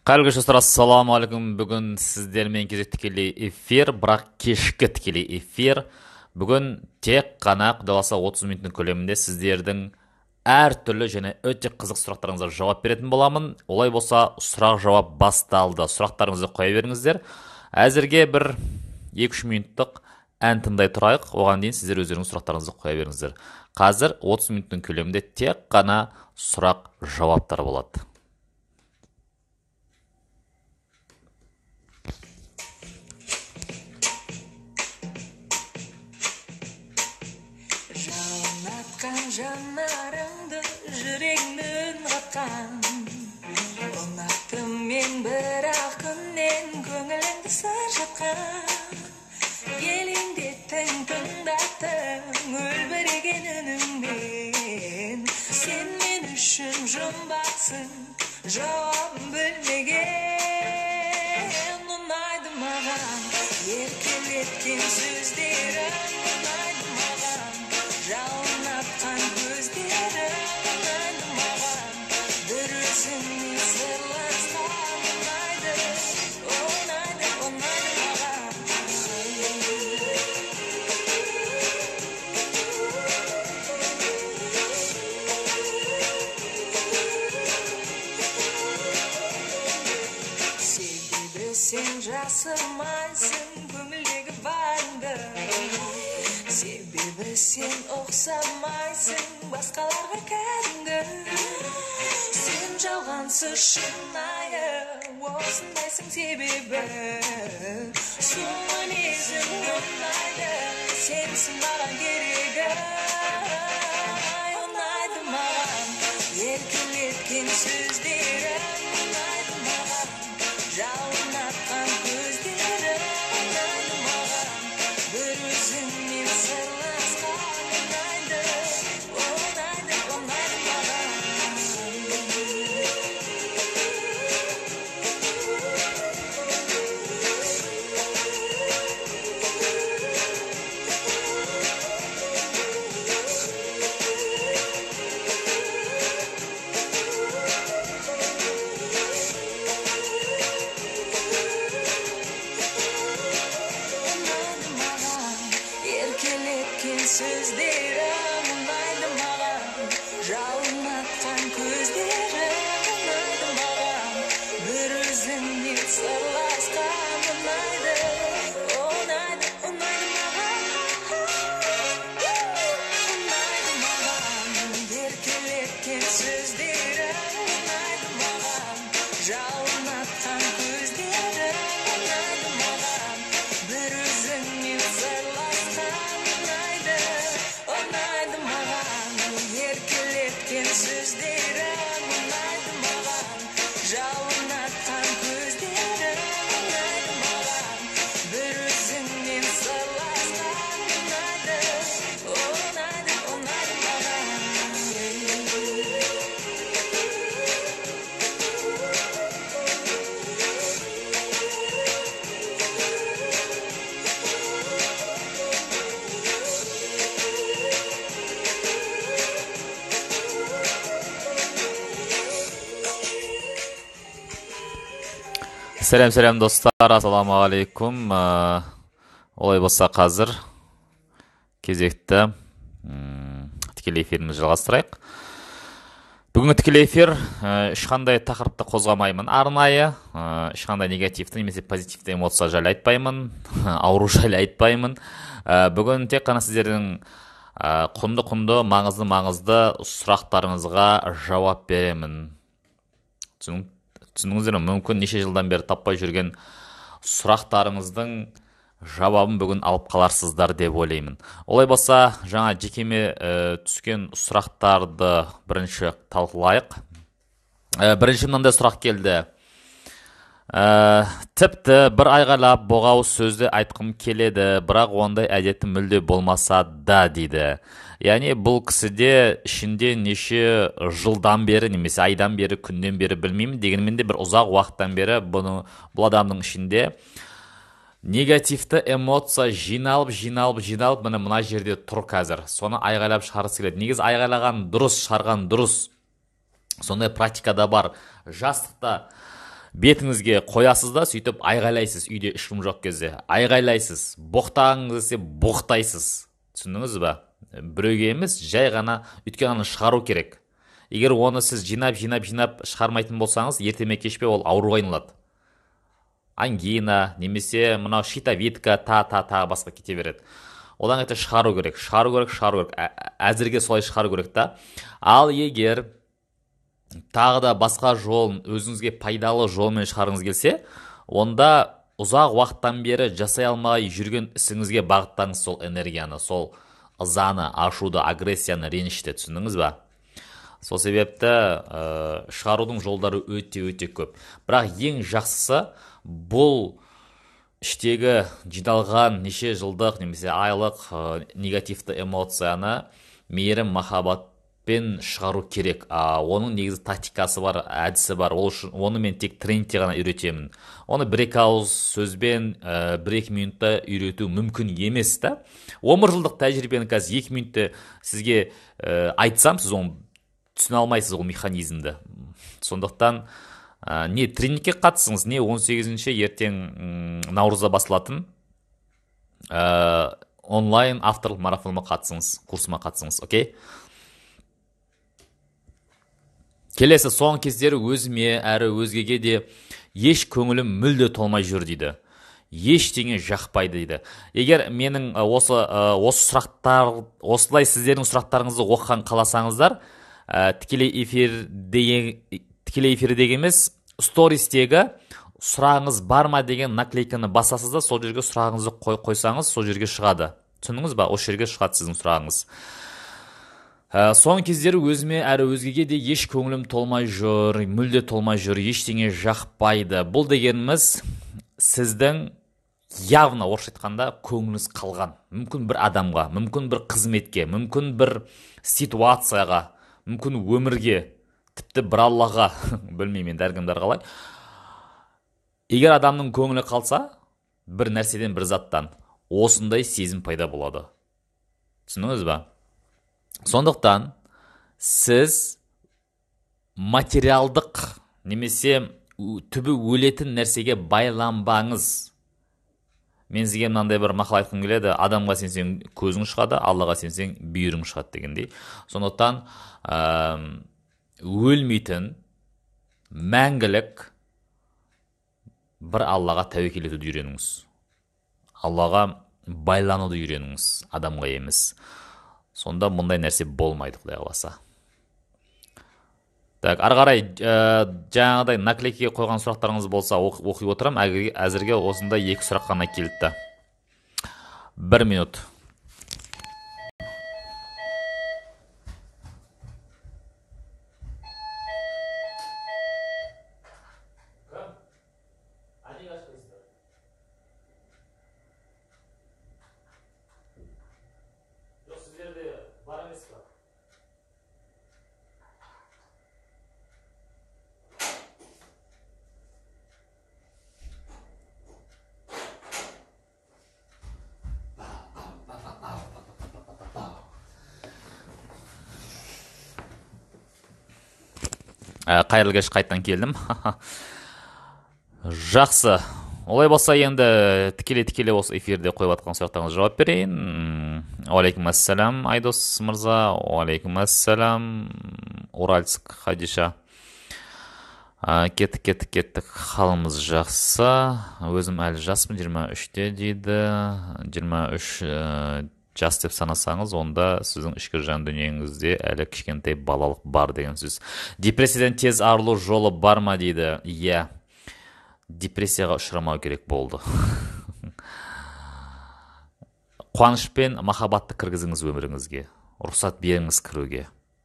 Қайырлы достар, ассалаумағалейкум. Бүгін сіздермен кезекті тікелей эфир, бірақ кешкі тікелей эфир. Бүгін тек қана құдаласа 30 минуттың көлемінде сіздердің әртүрлі және өте қызық сұрақтарыңызға жауап беретін боламын. Олай болса, сұрақ-жауап басталды. Сұрақтарыңызды қоя беріңіздер. Әзірге бір 2-3 минуттық ән тыңдай тұрайық. Оған дейін сіздер өздеріңіз сұрақтарыңызды қоя беріңіздер. Қазір 30 минуттың көлемінде тек қана сұрақ-жауаптар болады. Жанарыңды жүрегіңнің қатқан ұнаттым мен бірақ күннен көңіліңді сыр жатқан елеңдеттің тыңдаттың өлбіреген үніңмен сен мен үшін жұмбақсың жауабын білмеген ұнайды маған еркелеткен сөздерің ұнайды маған жалын атқан көздерің ұнайды маған бір өзіңмен сырласқан ұнайды маған себебі сен жасырмайсың көңілдегі барыңды себебі сен ұқсамайсың басқаларға кәдімгі сен жалғансыз шынайы осындайсың себебі сұлу мінезің ұнайды сенсің маған керегі ұнайды маған еркелеткен сөздерің ұнайды маған жалын атқан көздерің ұнайды маған бір өзіңмен сырласқан ұнайды маған еркелеткен сөздерің ұнайды маған жалын атқан көздерің ұнайды маған бір өзіңмен сырласқан ұнайды маған еркелеткен сөздерің ұнайды маған жалын атқан көздерің ұнайды маған бір өзіңмен сырласқан ұнайды маған еркелеткен сөздерің ұнайды маған жалын атқан көздерің ұнайды маған бір өзіңмен сырласқан ұнайды Сәлем достар, ассалаумағалейкум. Олай болса қазір кезекті тікелей эфирімізді жалғастырайық. Бүгінгі тікелей эфир ешқандай тақырыпты қозғамаймын. Арнайы ешқандай негативті немесе позитивті эмоция жайлы айтпаймын, ауру жайлы айтпаймын. Бүгін тек қана сіздердің құнды, маңызды сұрақтарыңызға жауап беремін. Түсініңіздер, мүмкін неше жылдан бері таппай жүрген сұрақтарыңыздың жауабын бүгін алып қаларсыздар деп ойлаймын. Олай болса, жаңа жекеме түскен сұрақтарды бірінші талқылайық. Бірінші мынандай сұрақ келді. Тіпті бір айғайлап боғауыз сөзді айтқым келеді, бірақ ондай әдеті мүлде болмаса да дейді. Яғни бұл кісіде ішінде неше жылдан бері, немесе айдан бері, күннен бері білмеймін, дегенмен де бір ұзақ уақыттан бері бұл адамның ішінде негативті эмоция жиналып, мына жерде тұр қазір. Соны айғайлап шығарғысы келеді. Негізі айғайлаған дұрыс, шығарған дұрыс. Сондай практикада бар. Жастықта бетіңізге қоясыз да, сөйтіп айғайлайсыз, үйде ешкім жоқ кезде. Айғайлайсыз, боқтағыңыз келсе боқтайсыз. Түсіндіңіз ба? Біреуге емес, жай ғана өйткені аны шығару керек. Егер оны сіз жинап шығармайтын болсаңыз, ертеме кешпе ол ауруға айналады. Ангина, немесе мынау щитовидка, басқа кете береді. Одан қайта шығару керек. Әзірге солай шығару керек та. Ал егер тағы да басқа жолын, өзіңізге пайдалы жолмен шығарыңыз келсе, онда ұзақ уақыттан бері жасай алмай жүрген ісіңізге бағыттаңыз сол энергияны, сол ызаны, ашуды, агрессияны, ренішті, түсіндіңіз ба? Сол себепті шығарудың жолдары өте көп. Бірақ ең жақсысы бұл іштегі жиналған неше жылдық немесе айлық негативті эмоцияны мейірім, махаббатпен шығару керек. Оның негізі тактикасы бар, әдісі бар. Оны мен тек тренингте ғана үйретемін. Оны бір-екі ауыз сөзбен бір-екі минутта үйрету мүмкін емес та. 10 жылдық тәжірибені қазір 2 минутта сізге айтсам, сіз оны түсіне алмайсыз, ол механизмді. Сондықтан не тренингке қатысыңыз, не 18-ші ертең наурызда басылатын онлайн авторлық марафоныма қатысыңыз, курсыма қатысыңыз, окей? Келесі, соңғы кездері өзіме әрі өзгеге де еш көңілім мүлде толмай жүр дейді. Ештеңе жақпайды дейді. Егер менің осы сұрақтар, осылай сіздердің сұрақтарыңызды оқыған қаласаңыздар, тікелей эфирдегі емес, стористегі сұрағыңыз бар ма деген наклейканы басасыз да, сол жерге сұрағыңызды қойсаңыз, сол жерге шығады. Түсіндіңіз ба? Осы жерге шығады сіздің сұрағыңыз. Соңғы кездері өзіме әрі өзгеге де еш көңілім толмай жүр, мүлде толмай жүр, ештеңе жақпайды. Бұл дегеніміз сіздің явно орысша айтқанда көңіліңіз қалған. Мүмкін бір адамға, мүмкін бір қызметке, мүмкін бір ситуацияға, мүмкін өмірге, тіпті бір Аллаға, білмеймін, дәркімдер қалай. Егер адамның көңілі қалса, бір нәрседен, бір заттан, осындай сезім пайда болады. Түсіндіңіз ба? Сондықтан, сіз материалдық немесе түбі өлетін нәрсеге байланбаңыз. Мен сізге мынандай бір мақал айтқым келеді, адамға сенсең көзің шығады, Аллаға сенсең бүйірің шығады дегендей. Сондықтан өлмейтін, мәңгілік бір Аллаға тәуекел етуді үйреніңіз. Аллаға байлануды үйреніңіз, адамға емес. Сонда мұндай нәрсе болмайды, Құдай қаласа. Так, ары қарай жаңағыдай наклейкеге қойған сұрақтарыңыз болса оқи отырам. Әзірге осында 2 сұрақ қана келді. 1 минут. Қайырлы кеш, қайттан келдім. Жақсы. Олай болса енді тікелей осы эфирде қойып атқан сұрақтарыңызға жауап берейін. Алейкум ассалам, Айдос мырза. Алейкум ассалам, Уральск, Хадиша. Кеттік. Қалымыз жақсы. Өзім әлі жаспын, 23-те дейді. 23 жас деп санасаңыз, онда сіздің ішкі жан дүниеңізде әлі кішкентай балалық бар деген сөз. Депрессиядан тез арылу жолы бар ма дейді. Иә, депрессияға ұшырамау керек болды. Қуаныш пен махаббатты кіргізіңіз өміріңізге. Рұқсат беріңіз кіруге.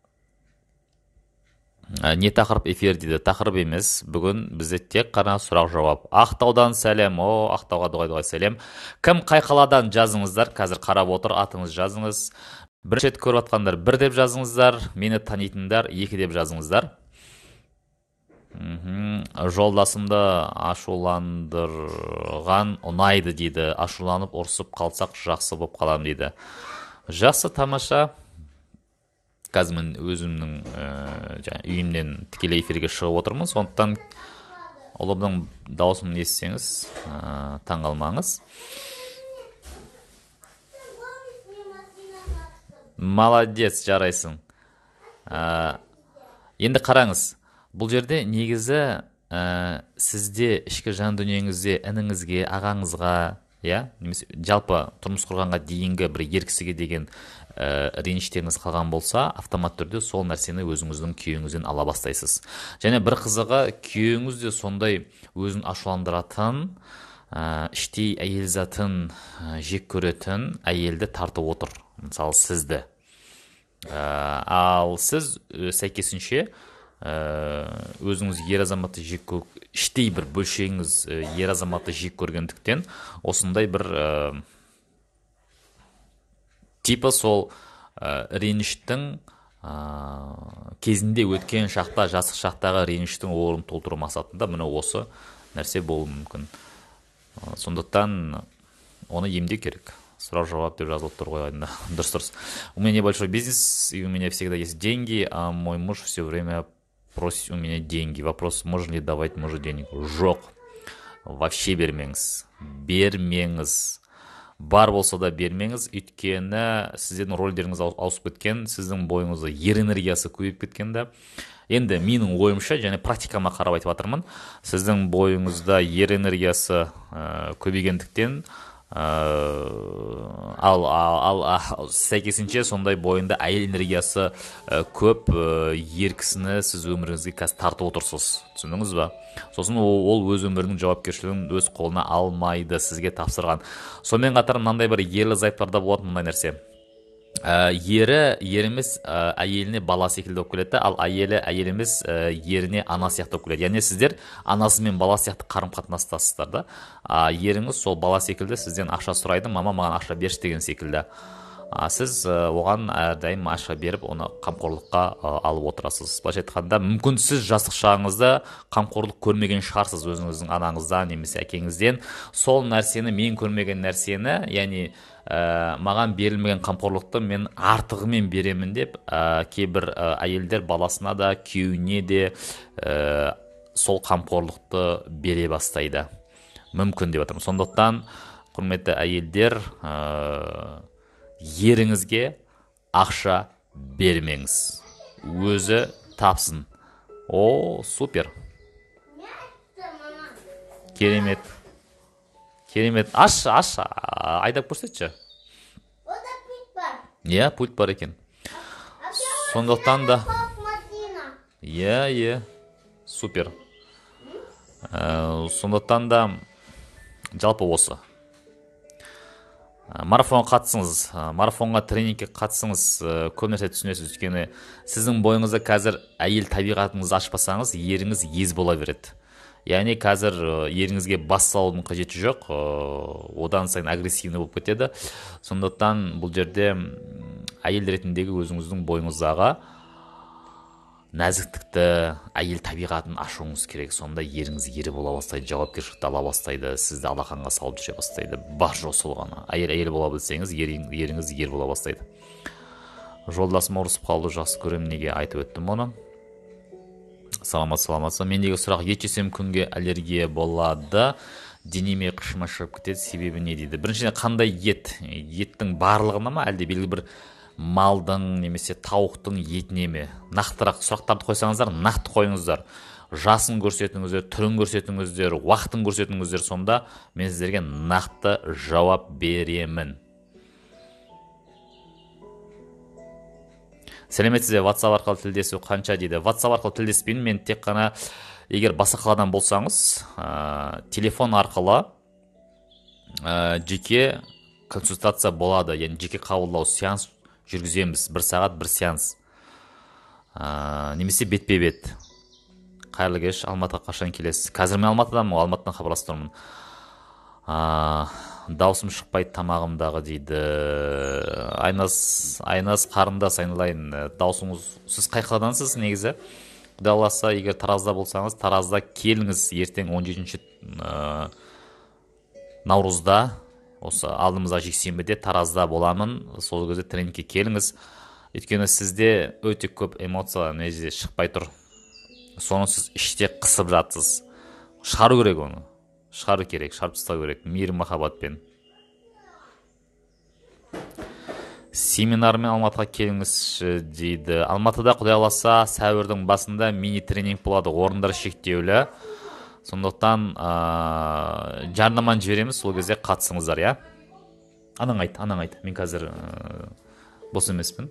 Не тақырып эфир дейді? Тақырып емес, бүгін бізде тек қана сұрақ-жауап. Ақтаудан сәлем, Ақтауға дұғай сәлем. Кім қай қаладан жазыңыздар? Қазір қарап отыр, атыңыз жазыңыз. Бірінші рет көріп атқандар 1 деп жазыңыздар, мені танитындар 2 деп жазыңыздар. Жолдасымды ашуландырған ұнайды дейді. Ашуланып ұрсып қалсақ жақсы болып қалам дейді. Жақсы, тамаша. Қазір мен өзімнің үйімнен тікелей эфирге шығып отырмын, сондықтан ұлымның дауысын естісеңіз, таң қалмаңыз. Молодец, жарайсың. Енді қараңыз, бұл жерде негізі сізде ішкі жан дүниеңізде ініңізге, ағаңызға, немесе жалпы тұрмыс құрғанға дейінгі бір ер кісіге деген реніштеріңіз қалған болса, автомат түрде сол нәрсені өзіңіздің күйеуіңізден ала бастайсыз. Және бір қызығы, күйеуіңіз де сондай өзін ашуландыратын, іштей әйел затын жек көретін әйелді тартып отыр. Мысалы, сізді. Ал сіз сәйкесінше өзіңіз ер азаматты жек іштей бір бөлшегіңіз ер азаматты жек көргендіктен осындай бір типі сол реніштің кезінде өткен шақта, жастық шақтағы реніштің орнын толтыру мақсатында міне осы нәрсе болуы мүмкін. Сондықтан оны емдеу керек. Сұрау-жауап деп жазылып тұр ғой. Дұрыс. У меня небольшой бизнес, и у меня всегда есть деньги, а мой муж все время просит у меня деньги. Вопрос, можно ли давать мужу денег? Жоқ. Вообще бермеңіз. Бар болса да бермеңіз, өйткені сіздердің рөлдеріңіз ауысып кеткен, сіздің бойыңызда ер энергиясы көбейіп кеткен да. Енді менің ойымша, және практикама қарап айтып жатырмын, сіздің бойыңызда ер энергиясы көбейгендіктен, ал сәйкесінше сондай бойында әйел энергиясы көп ер кісіні сіз өміріңізге қазір тартып отырсыз. Түсіндіңіз ба? Сосын ол өз өмірінің жауапкершілігін өз қолына алмайды, сізге тапсырған. Сонымен қатар мынандай бір ерлі зайыптарда болады мындай нәрсе. Ер емес әйеліне бала секілді болып келеді, ал әйел емес еріне ана сияқты болып келеді. Яғни сіздер анасы мен бала сияқты қарым-қатынастасыздар да. Еріңіз сол бала секілді сізден ақша сұрайды, мама маған ақша берші деген секілді. Сіз оған әрдайым ақша беріп, оны қамқорлыққа алып отырасыз. Былайша айтқанда, мүмкін сіз жастық шағыңызда қамқорлық көрмеген шығарсыз өзіңіздің анаңыздан немесе әкеңізден. Сол нәрсені, мен көрмеген нәрсені, яғни маған берілмеген қамқорлықты мен артығымен беремін деп, кейбір әйелдер баласына да, күйеуіне де сол қамқорлықты бере бастайды. Мүмкін деп жатырмын. Сондықтан, құрметті әйелдер, еріңізге ақша бермеңіз. Өзі тапсын. Супер. Керемет. Аш, айдап көрсетші. Ода пульт бар. Пульт бар екен. Сондықтан да... Супер. Сондықтан да жалпы осы. Марафонға қатысыңыз, марафонға тренингке қатысыңыз, көп нәрсе түсінесіз. Өйткені сіздің бойыңызда қазір әйел табиғатыңызды ашпасаңыз, еріңіз ез бола береді. Яғни қазір еріңізге бас салудың қажеті жоқ, одан сайын агрессивный болып кетеді. Сондықтан бұл жерде әйел ретіндегі өзіңіздің бойыңыздағы нәзіктікті, әйел табиғатын ашуыңыз керек. Сонда еріңіз ері бола бастайды, жауапкершілікті ала бастайды, сізді алақанға салып жүре бастайды. Бар жоқ сол ғана. Әйел бола білсеңіз, еріңіз ер бола бастайды. Жолдасым ұрысып қалды, жақсы көремін, неге айтып өттім оны. Саламат. Мендегі сұрақ, ет жесем күнге аллергия болады, денеме қышыма шығып кетеді, себебі не дейді? Біріншіден, қандай ет? Еттің барлығына ма, әлде белгілі бір малдың немесе тауықтың етіне ме? Нақтырақ сұрақтарды қойсаңыздар, нақты қойыңыздар. Жасын көрсетіңіздер, түрін көрсетіңіздер, уақытын көрсетіңіздер, сонда мен сіздерге нақты жауап беремін. Сәлеметсіздер, WhatsApp арқылы тілдесу қанша дейді? WhatsApp арқылы тілдеспеймін, мен тек қана, егер басқа қаладан болсаңыз, телефон арқылы жеке консультация болады, яғни жеке қабылдау, сеанс жүргіземіз, 1 сағат 1 сеанс. Немесе бетпе-бет. Қайырлы кеш, Алматыға қашан келесіз? Қазір мен Алматыдамын, Алматыдан хабарласып тұрмын. Даусым шықпайды тамағымдағы дейді. Айнас қарындас, айналайын. Даусыңыз, сіз қай қаладансыз негізі? Құдай қаласа, егер Таразда болсаңыз, Таразда келіңіз ертең 17 наурызда, осы алдымызда жексенбіде Таразда боламын. Сол кезде тренингке келіңіз. Өйткені сізде өте көп эмоция неде шықпай тұр. Соны сіз іште қысып жатсыз. шығару керек оны. Шығару керек, шығарып тастау керек, мейірім махаббатпен. Семинармен Алматыға келіңізші дейді. Алматыда құдай қаласа сәуірдің басында мини тренинг болады, орындар шектеулі. Сондықтан жарнаманы жібереміз, сол кезде қатысыңыздар, я? Анаң айт. Мен қазір бос емеспін.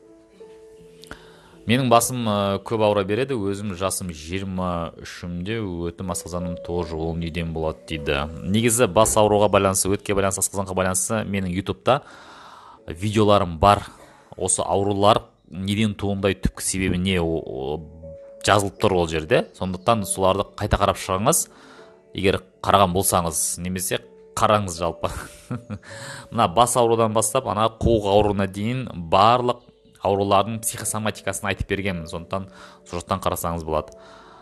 Менің басым көп ауыра береді, өзім жасым 23-імде, өтім асқазаным тоже ол неден болады дейді. Негізі бас ауруға байланысты, өтке байланысты, асқазанға байланысты менің ютубта видеоларым бар. Осы аурулар неден туындай, түпкі себебі не жазылып тұр ол жерде. Сондықтан соларды қайта қарап шығыңыз. Егер қараған болсаңыз, немесе қараңыз жалпы. Мына бас аурудан бастап, ана қуық ауруына дейін барлық аурулардың психосоматикасын айтып бергенмін. Сондықтан жұрттан қарасаңыз болады.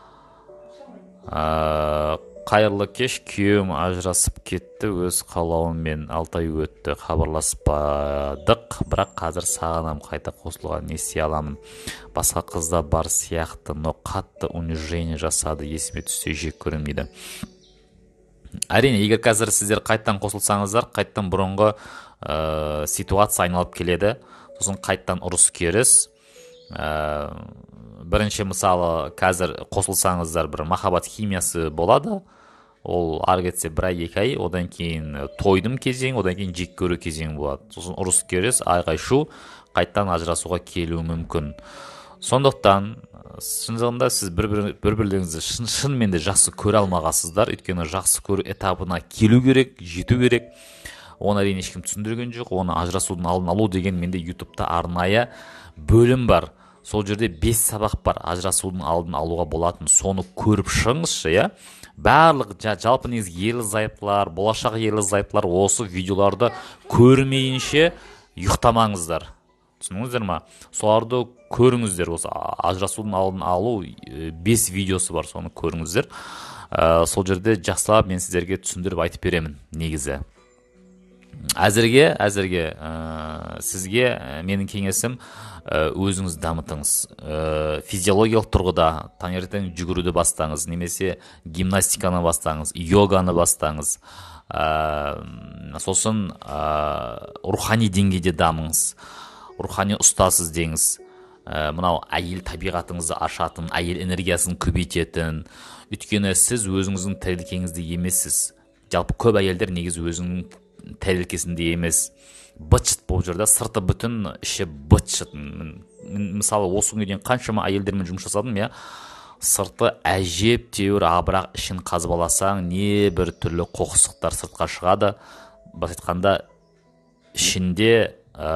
Қайырлы кеш, күйеуім ажырасып кетті, өз қалауымен 6 ай өтті, хабарласпадық, бірақ қазір сағынам, қайта қосылуға не істей аламын? Басқа қызда бар сияқты, но қатты унижение жасады, есіме түссе жек көрем дейді. Әрине, егер қазір сіздер қайттан қосылсаңыздар, қайттан бұрынғы ситуация айналып келеді, сосын қайттан ұрыс керіс. Бірінші мысалы қазір қосылсаңыздар бір махаббат химиясы болады, ол ары кетсе 1-2 ай, одан кейін тойдым кезең, одан кейін жек көру кезең болады. Сосын ұрыс керіс, айғай-шу, қайттан ажырасуға келуі мүмкін. Сондықтан шынында сіз бір-бірлеріңізді шынымен де жақсы көре алмағасыздар, өйткені жақсы көру этабына келу керек, жету керек. Оны әрине ешкім түсіндірген жоқ. Оны ажырасудың алдын алу деген менде ютубта арнайы бөлім бар. Сол жерде 5 сабақ бар, ажырасудың алдын алуға болатын. Соны көріп шығыңызшы, я? Барлық жалпы негіз ерлі-зайыптылар, болашақ ерлі-зайыптылар осы видеоларды көрмейінше ұйықтамаңыздар. Түсініңіздер ма? Соларды көріңіздер. Осы ажырасудың алдын алу 5 видеосы бар, соны көріңіздер. Сол жерде жақсылап мен сіздерге түсіндіріп айтып беремін негізі. Әзірге сізге менің кеңесім өзіңіз дамытыңыз. Физиологиялық тұрғыда таңертең жүгіруді бастаңыз, немесе гимнастиканы бастаңыз, йоганы бастаңыз. Сосын рухани деңгейде дамыңыз, рухани ұстасыз деңіз. Мынау әйел табиғатыңызды ашатын, әйел энергиясын көбейтетін. Өйткені сіз өзіңіздің тәрелкеңізде емессіз. Жалпы көп әйелдер негізі өзінің тәрелкесінде емес, быт-шыт болып жүрді, сырты бүтін, іші быт-шыт. Мысалы, осы күнге дейін қаншама әйелдермен жұмыс жасадым, я, сырты әжептәуір, бірақ ішін қазып алсаң, не бір түрлі қоқсықтар сыртқа шығады. Бас айтқанда, ішінде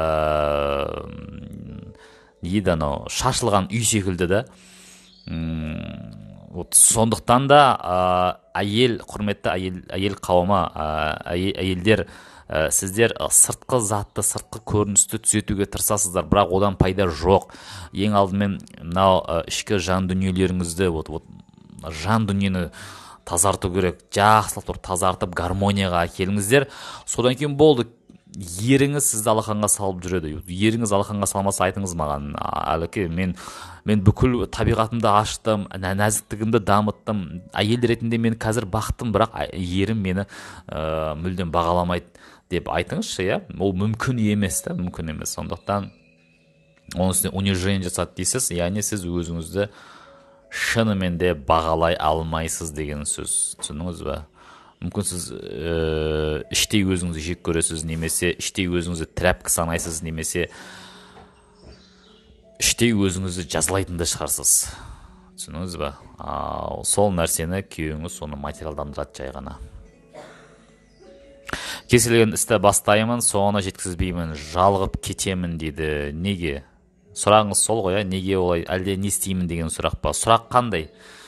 шашылған үй секілді да. Сондықтан да құрметті әйел қауымы, әйелдер, сіздер сыртқы затты, сыртқы көріністі түзетуге тырысасыздар, бірақ одан пайда жоқ. Ең алдымен мынау ішкі жан дүниелеріңізді, жан дүниені тазарту керек, жақсылап тазартып гармонияға келіңіздер. Содан кейін болды. Еріңіз сізді алақанға салып жүреді. Еріңіз алақанға салмаса айтыңыз маған. Әліке, мен бүкіл табиғатымды аштым, нәзіктігімді дамыттым. Әйел ретінде мен қазір бақтым, бірақ ерім мені мүлдем бағаламайды деп айтыңызшы, я? Ол мүмкін емес та, мүмкін емес. Сондықтан оның үстіне унижение жасады дейсіз, яғни сіз өзіңізді шынымен де бағалай алмайсыз деген сөз. Түсіндіңіз бе? Мүмкін сіз іштей өзіңізді жек көресіз, немесе іштей өзіңізді трәпкі санайсыз, немесе іштей өзіңізді жазалайтын да шығарсыз. Түсіндіңіз бе? Сол нәрсені күйеуіңіз соны материалдандырады жай ғана. Кез келген істі бастаймын, соңына жеткізбеймін, жалығып кетемін дейді. Неге? Сұрағыңыз сол ғой, неге олай, әлде не істеймін деген сұрақ па? Сұрақ қандай?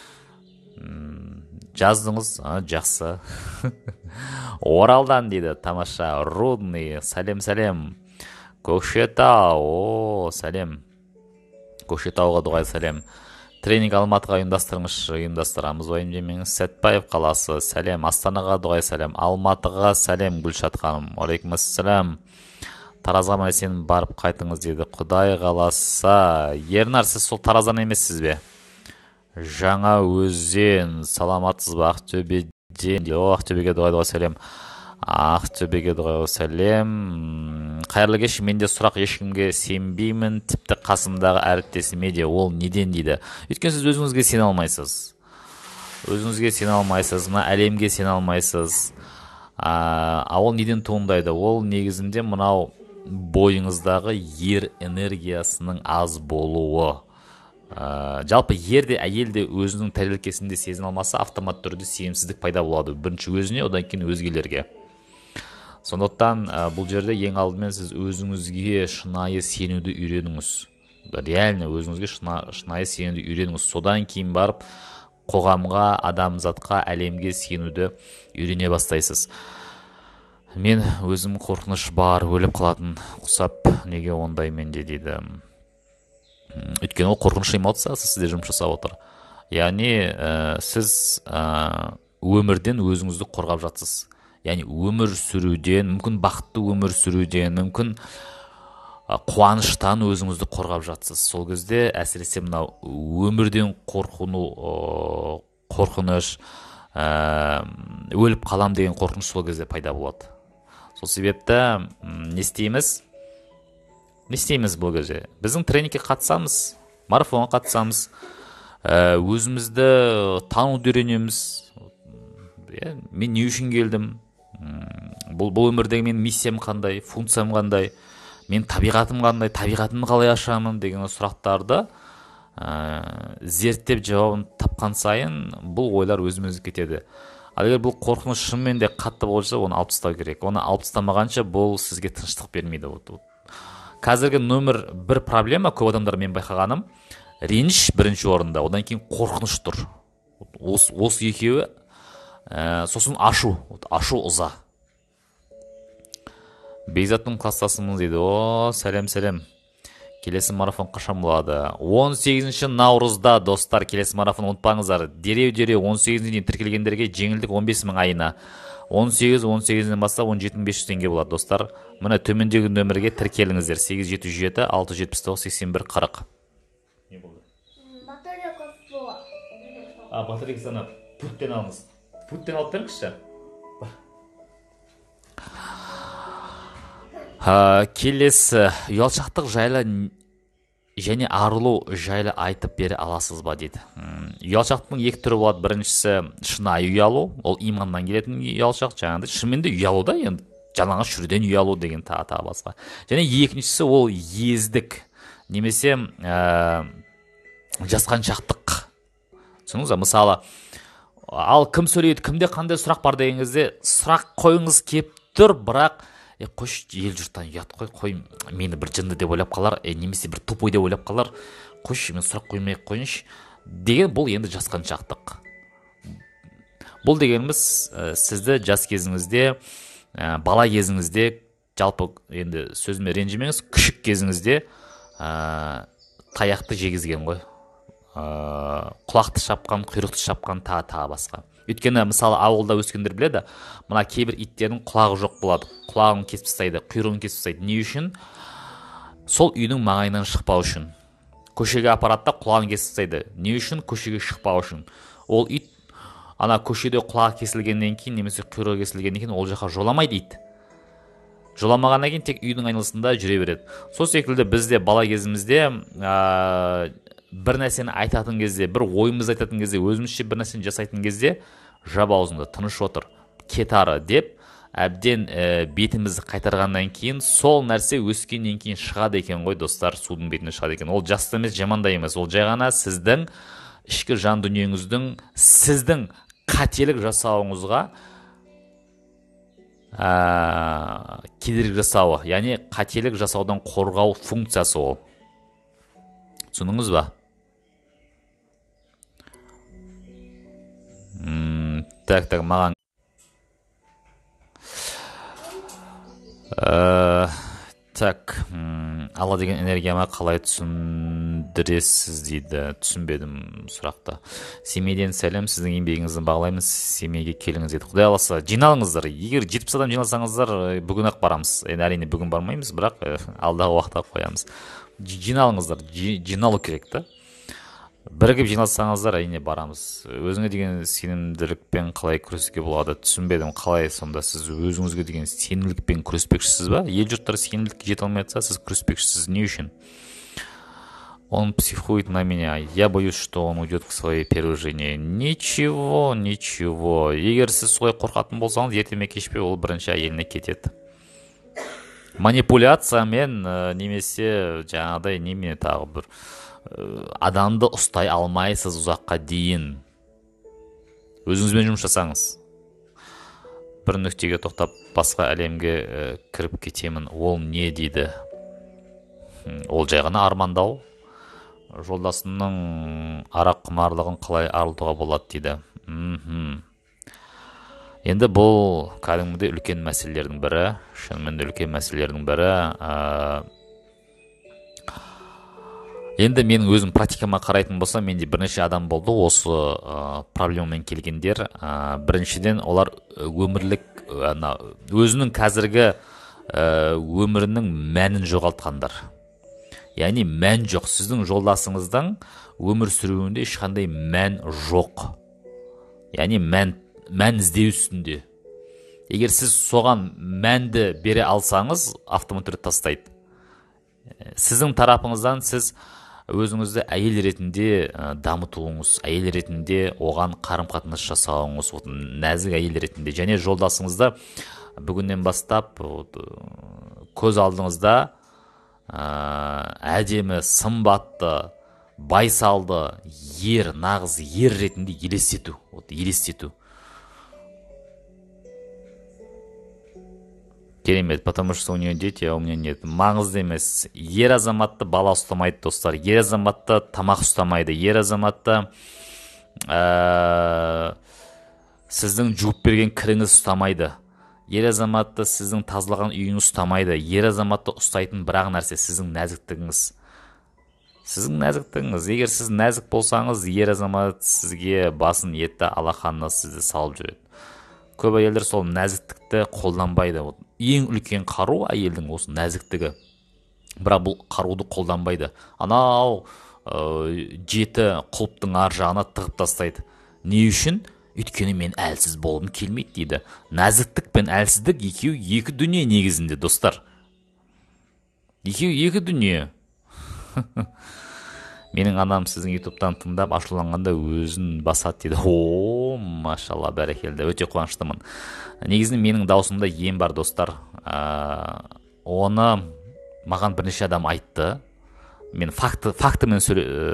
Жаздыңыз, жақсы. Оралдан дейді, тамаша. Рудный, сәлем. Көкшетау, сәлем. Көкшетауға дұғай сәлем. Тренинг Алматыға ұйымдастырамыз, ойымдемеңіз. Сәтбаев қаласы, сәлем. Астанаға дұғай сәлем. Алматыға сәлем, Гүлшат ханым. Алейкум ассалам. Таразға сен барып қайтыңыз дейді. Құдай қаласа. Ернар, сіз сол Тараздан емессіз бе? Жаңа өзен, саламатсыз ба? Ақтөбеден. Ақтөбеге дұғай сәлем. Ақтөбеге дұғай сәлем. Қайырлы кеш, менде сұрақ, ешкімге сенбеймін, тіпті қасымдағы әріптесіме де. Ол неден дейді? Өйткені сіз өзіңізге сене алмайсыз. Өзіңізге сене алмайсыз, мына әлемге сене алмайсыз. Ол неден туындайды? Ол негізінде мынау бойыңыздағы ер энергиясының аз болуы. Жалпы ерде, әйелде өзінің тәрелкесінде сезіне алмаса, автомат түрде сенімсіздік пайда болады. Бірінші өзіне, одан кейін өзгелерге. Сондықтан бұл жерде ең алдымен сіз өзіңізге шынайы сенуді үйреніңіз. Реально өзіңізге шынайы сенуді үйреніңіз. Содан кейін барып қоғамға, адамзатқа, әлемге сенуді үйрене бастайсыз. Мен өзім қорқыныш бар, өліп қалатын құсап, неге ондай менде дейді. Өйткені ол қорқыныш эмоциясы сізде жұмыс жасап отыр. Яғни сіз өмірден өзіңізді қорғап жатсыз. Яғни өмір сүруден, мүмкін бақытты өмір сүруден, мүмкін қуаныштан өзіңізді қорғап жатсыз. Сол кезде әсіресе мынау өмірден қорқыныш, өліп қалам деген қорқыныш сол кезде пайда болады. Сол себепті не істейміз? Не істейміз бұл кезде? Біздің тренингке қатысамыз, марафонға қатысамыз, өзімізді тануды үйренеміз. Мен не үшін келдім? Бұл өмірдегі мен миссиям қандай, функциям қандай, мен табиғатым қандай, табиғатымды қалай ашамын деген сұрақтарды зерттеп жауабын тапқан сайын бұл ойлар өзімізге кетеді. Ал егер бұл қорқыныш шынымен де қатты болса, оны алып тастау керек. Оны алып тастамағанша бұл сізге тыныштық бермейді. Қазіргі номер бір проблема, көп адамдар мен байқағаным, реніш бірінші орында, одан кейін қорқыныш тұр. Осы екеуі, сосын ашу ыза. Бейзаттың кластасымыз дейді. Сәлем. Келесі марафон қашан болады? 18 наурызда, достар, келесі марафон ұмытпаңыздар. Дереу 18-ден тіркелгендерге жеңілдік 15.000 айына. 18-ден бастап 17.500 теңге болады, достар. Мына төмендегі нөмірге тіркеліңіздер. 877 679 81 40. Не болды? Батарея қосып. Батарея сана пульттен алыңыз. Пульттен алып беріңізші. Келесі, ұялшақтық жайлы және арылу жайлы айтып бере аласыз ба дейді. Ұялшақтың екі түрі болады. Біріншісі шынайы ұялу, ол иманнан келетін ұялшақ, жаңағыдай шынымен де ұялу да, енді жалаңаш жүруден ұялу деген тағы басқа. Және екіншісі ол ездік, немесе жасқаншақтық. Түсініңіз, мысалы, ал кім сөйлейді, кімде қандай сұрақ бар деген кезде сұрақ қойыңыз кеп тұр, бірақ қойш, ел жұрттан ұят қой, мені бір жынды деп ойлап қалар, немесе бір тупой деп ойлап қалар, қойш, мен сұрақ қоймай қойынш деген, бұл енді жасқаншақтық. Бұл дегеніміз сізді жас кезіңізде, бала кезіңізде, жалпы енді сөзіме ренжімеңіз, күшік кезіңізде таяқты жегізген ғой, құлақты шапқан, құйрықты шапқан, тағы басқа. Өйткені мысалы ауылда өскендер біледі, мына кейбір иттердің құлағы жоқ болады, құлағын кесіп тастайды, құйрығын кесіп тастайды. Не үшін? Сол үйдің маңайынан шықпау үшін. Көшеге апаратта құлағын кесіп тастайды. Не үшін? Көшеге шықпау үшін. Ол ит ана көшеде құлағы кесілгеннен кейін, немесе құйрығы кесілгеннен кейін ол жаққа жоламайды ит. Жоламағаннан кейін тек үйдің айналасында жүре береді. Сол секілді бізде бала кезімізде бір нәрсені айтатын кезде, бір ойымызды айтатын кезде, өзімізше бір нәрсені жасайтын кезде, жап аузыңды, тыныш отыр, кет ары деп, әбден бетімізді қайтарғаннан кейін, сол нәрсе өскеннен кейін шығады екен ғой, достар, судың бетіне шығады екен. Ол жасты емес, жаманда емес, ол жай ғана сіздің ішкі жан дүниеңіздің, сіздің қателік жасауыңызға кедергі жасауы, яғни қателік жасаудан қорғау функциясы ол. Түсініңіз ба? Так, маған так, Алла деген энергияма қалай түсіндіресіз дейді. Түсінбедім сұрақты. Семейден сәлем, сіздің еңбегіңізді бағалаймыз, Семейге келіңіз деді. Құдай аласа, жиналыңыздар. Егер 70 адам жиналсаңыздар, бүгін ақ барамыз. Енді әрине бүгін бармаймыз, бірақ алдағы уақытта қоямыз. Жиналыңыздар, жиналу керек та. бірігіп жиналсаңыздар әрине барамыз. Өзіңе деген сенімділікпен қалай күресуге болады түсінбедім. Қалай сонда сіз өзіңізге деген сенімділікпен күреспекшісіз ба? Ел жұрттар сенімділікке жете алмай жатса, сіз күреспекшісіз. Не үшін? Он психует на меня. Я боюсь, что он уйдет к своей первой жене. Ничего, ничего. Егер сіз солай қорқатын болсаңыз, ерте ме кеш пе ол бірінші әйеліне кетеді. Манипуляциямен немесе жаңағыдай немене тағы бір адамды ұстай алмайсыз ұзаққа дейін. Өзіңізбен жұмыс жасаңыз. Бір нүктеге тоқтап басқа әлемге кіріп кетемін. Ол не дейді? Ол жай ғана армандау. Жолдасының арақ құмарлығын қалай арылтуға болады дейді. Енді бұл кәдімгідей үлкен мәселелердің бірі. Шынымен де үлкен мәселелердің бірі. Енді менің өзім практикама қарайтын болсам, менде бірнеше адам болды осы проблемамен келгендер. Біріншіден олар өмірлік өзінің қазіргі өмірінің мәнін жоғалтқандар. Яғни мән жоқ. Сіздің жолдасыңыздың өмір сүруінде ешқандай мән жоқ. Яғни мән іздеу үстінде. Егер сіз соған мәнді бере алсаңыз, автомат түрде тастайды. Сіздің тарапыңыздан сіз өзіңізді әйел ретінде дамытуыңыз, әйел ретінде оған қарым-қатынас жасауыңыз, нәзік әйел ретінде, және жолдасыңызды бүгіннен бастап көз алдыңызда әдемі, сымбатты, байсалды ер, нағыз ер ретінде елестету. Керемет, потому что у нее дети, а у меня нет. Маңызды емес. Ер азаматты бала ұстамайды, достар. Ер азаматты тамақ ұстамайды. Ер азаматты сіздің жуып берген кіріңіз ұстамайды. Ер азаматты сіздің тазалаған үйіңіз ұстамайды. Ер азаматты ұстайтын бірақ нәрсе сіздің нәзіктігіңіз. Егер сіз нәзік болсаңыз, ер азамат сізге басын етті алақанына сізді салып жүреді. Көп әйелдер сол нәзіктікті қолданбайды. Ең үлкен қару әйелдің осы нәзіктігі. Бірақ бұл қаруды қолданбайды. Анау жеті құлыптың ар жағына тығып тастайды. Не үшін? Өйткені мен әлсіз болғым келмейді дейді. Нәзіктік пен әлсіздік екеуі екі дүние негізінде, достар. Екеуі екі дүние. Менің анам сіздің ютубтан тыңдап ашуланғанда өзін басады дейді. О, машалла, бәрекелді. Өте қуаныштымын. Негізінде менің даусымда ем бар, достар. Оны маған бірнеше адам айтты. Мен фактімен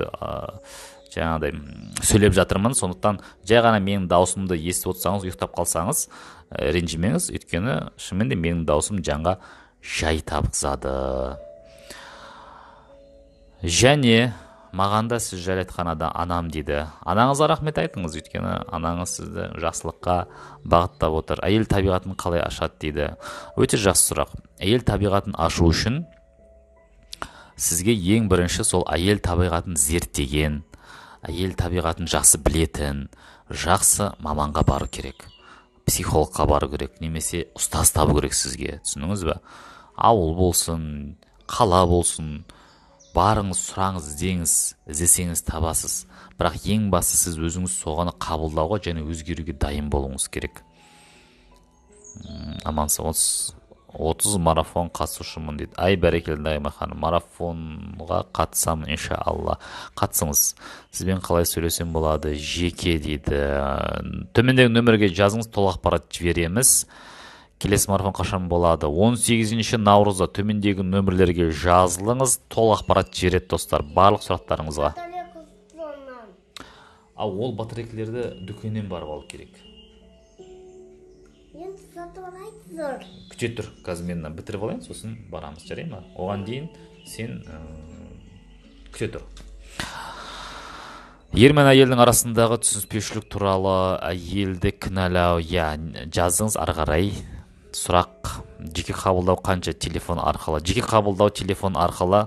сөйлеп жатырмын. Сондықтан жай ғана менің даусымды естіп отырсаңыз, ұйықтап қалсаңыз, ренжімеңіз. Өйткені шынымен де менің даусым жанға жай табғызады. Және маған да сіз жайлы айтқан анам дейді. Анаңызға рахмет айтыңыз, өйткені анаңыз сізді жақсылыққа бағыттап отыр. Әйел табиғатын қалай ашады дейді. Өте жақсы сұрақ. Әйел табиғатын ашу үшін сізге ең бірінші сол әйел табиғатын зерттеген, әйел табиғатын жақсы білетін, жақсы маманға бару керек. Психологқа бару керек, немесе ұстаз табу керек сізге. Түсініңіз бе? Ауыл болсын, қала болсын, барыңыз, сұраңыз, іздесеңіз табасыз. Бірақ ең басты сіз өзіңіз соғаны қабылдауға және өзгеруге дайын болуыңыз керек. Амансыз, 30 марафон қатысушымын дейді. Ай, бәрекелді Айман ханым, марафонға қатысамын, иншалла. Қатысыңыз. Сізбен қалай сөйлесем болады? Жеке дейді. Төмендегі нөмірге жазыңыз, толық ақпарат жібереміз. Келесі марафон қашан болады? 18 наурызда төмендегі нөмірлерге жазылыңыз, толық ақпарат жібереді, достар, барлық сұрақтарыңызға. Ол батарейкалерді дүкеннен барып алу керек. Енді сатып алайсыздар. Күте тұр, қазір мен бітіріп алайын, сосын барамыз, жарай ма? Оған дейін сен күте тұр. Ер мен әйелдің арасындағы түсініспеушілік туралы әйелді кінәлау, жазыңыз ары қарай. Сұрақ, жеке қабылдау қанша? Телефон арқылы. Жеке қабылдау телефон арқылы.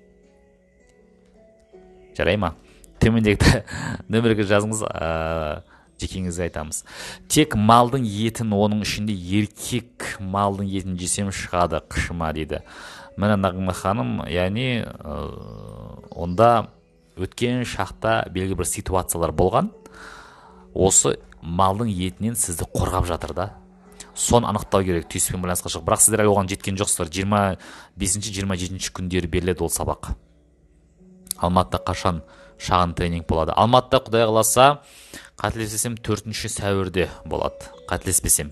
Жарай ма? Төмендегі нөмірге жазыңыз, жекеңізге айтамыз. Тек малдың етін, оның ішінде еркек малдың етін жесем шығады қышыма дейді. Міне Нағима ханым, яғни онда өткен шақта белгілі бір ситуациялар болған, осы малдың етінен сізді қорғап жатыр да. Соны анықтау керек түйіспен байланысқа шығып. Бірақ сіздер әлі оған жеткен жоқсыздар. 25-27 күндері беріледі ол сабақ. Алматыда қашан шағын тренинг болады? Алматыда құдай қаласа, қателеспесем 4 сәуірде болады. Қателеспесем.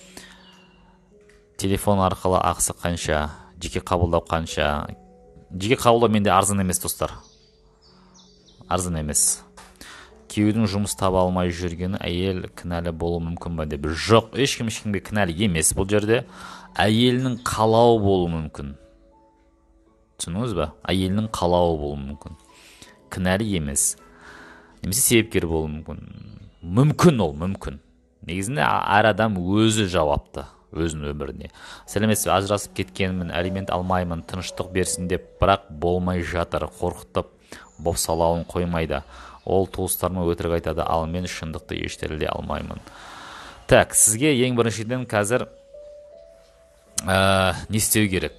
Телефон арқылы ақысы қанша, жеке қабылдау қанша? Жеке қабылдау менде арзан емес, достар. Арзан емес. Күйеудің жұмыс таба алмай жүргені әйел кінәлі болуы мүмкін бе деп. Жоқ, ешкімге кінәлі емес. Бұл жерде әйелінің қалауы болуы мүмкін. Түсініңіз бе? Әйелінің қалауы болуы мүмкін. Кінәлі емес. Немесе себепкер болуы мүмкін. Мүмкін ол, мүмкін. Негізінде әр адам өзі жауапты өзінің өміріне. Сәлеметсіз, ажырасып кеткенмін, алимент алмаймын, тыныштық берсін деп, бірақ болмай жатыр, қорқытып, бопсалауын қоймайды. Ол туыстарыма өтірік айтады, ал мен шындықты ештерілде алмаймын. Так, сізге ең біріншіден қазір не істеу керек?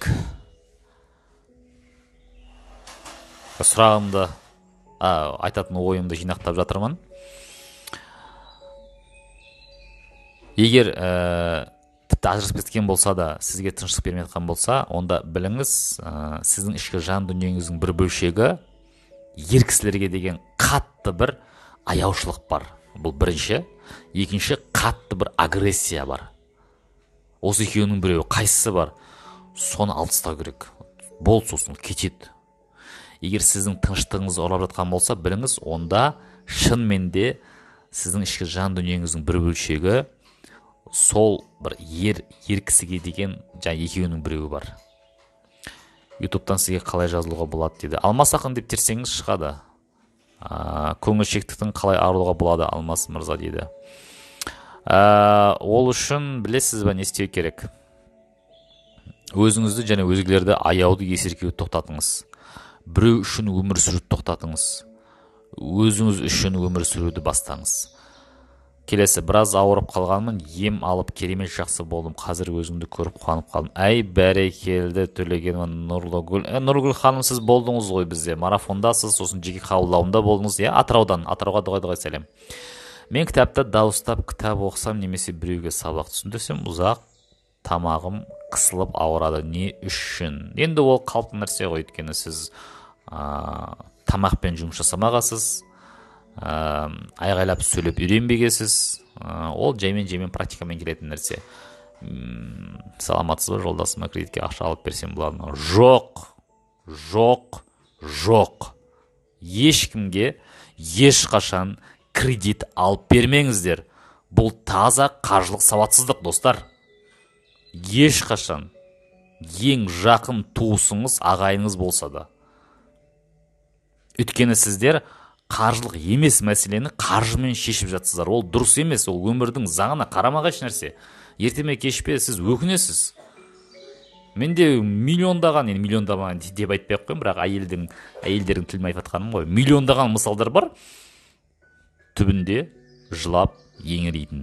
Сұрағымды, айтатын ойымды жинақтап жатырмын. Егер тіпті ажырасып кеткен болса да, сізге тыныштық бермей жатқан болса, онда біліңіз, сіздің ішкі жан дүниеңіздің бір бөлшегі ер кісілерге деген қатты бір аяушылық бар. Бұл бірінші. Екінші, қатты бір агрессия бар. Осы екеуінің біреуі қайсысы бар? Соны алып тастау керек. Бол сосын кетеді. Егер сіздің тыныштығыңызды ұрлап жатқан болса, біліңіз, онда шынымен де сіздің ішкі жан дүниеңіздің бір бөлшегі сол бір ер кісіге деген екеуінің біреуі бар. Ютубтан сізге қалай жазылуға болады дейді. Алмас ақын деп терсеңіз шығады. Көңілшектіктің қалай арылуға болады, Алмас мырза дейді. Ол үшін білесіз бе не істеу керек? Өзіңізді және өзгелерді аяуды, есіркеуді тоқтатыңыз. Біреу үшін өмір сүруді тоқтатыңыз. Өзіңіз үшін өмір сүруді бастаңыз. Келесі, біраз ауырып қалғанмын, ем алып керемет жақсы болдым. Қазір өзімді көріп қуанып қалдым. Әй, бәрекелді, Төлегенова Нұрлыгүл. Нұргүл ханым, сіз болдыңыз ғой бізде. Марафондасыз, сосын жеке қабылдауында болдыңыз. Атырауға дұғай сәлем. Мен кітапта дауыстап кітап оқысам, немесе біреуге сабақ түсіндірсем, ұзақ тамағым қысылып ауырады. Не үшін? Енді ол қалыпты нәрсе ғой, өйткені сіз тамақпен жұмыс жасамағасыз. Айғайлап сөйлеп үйренбегесіз. Ол жаймен практикамен келетін нәрсе. Саламатсыз ба, жолдасыма кредитке ақша алып берсем болады ма? Жоқ. Ешкімге ешқашан кредит алып бермеңіздер. Бұл таза қаржылық сауатсыздық, достар. Ешқашан. Ең жақын туысыңыз, ағайыңыз болса да. Өйткені сіздер қаржылық емес мәселені қаржымен шешіп жатсыздар. Ол дұрыс емес, ол өмірдің заңына қарама-қайшы нәрсе. Ертеме кешпе сіз өкінесіз. Менде миллиондаған деп айтпай қоймын, бірақ әйелдердің тілін айтып жатқаным ғой. Миллиондаған мысалдар бар. Түбінде жылап еңірейтін.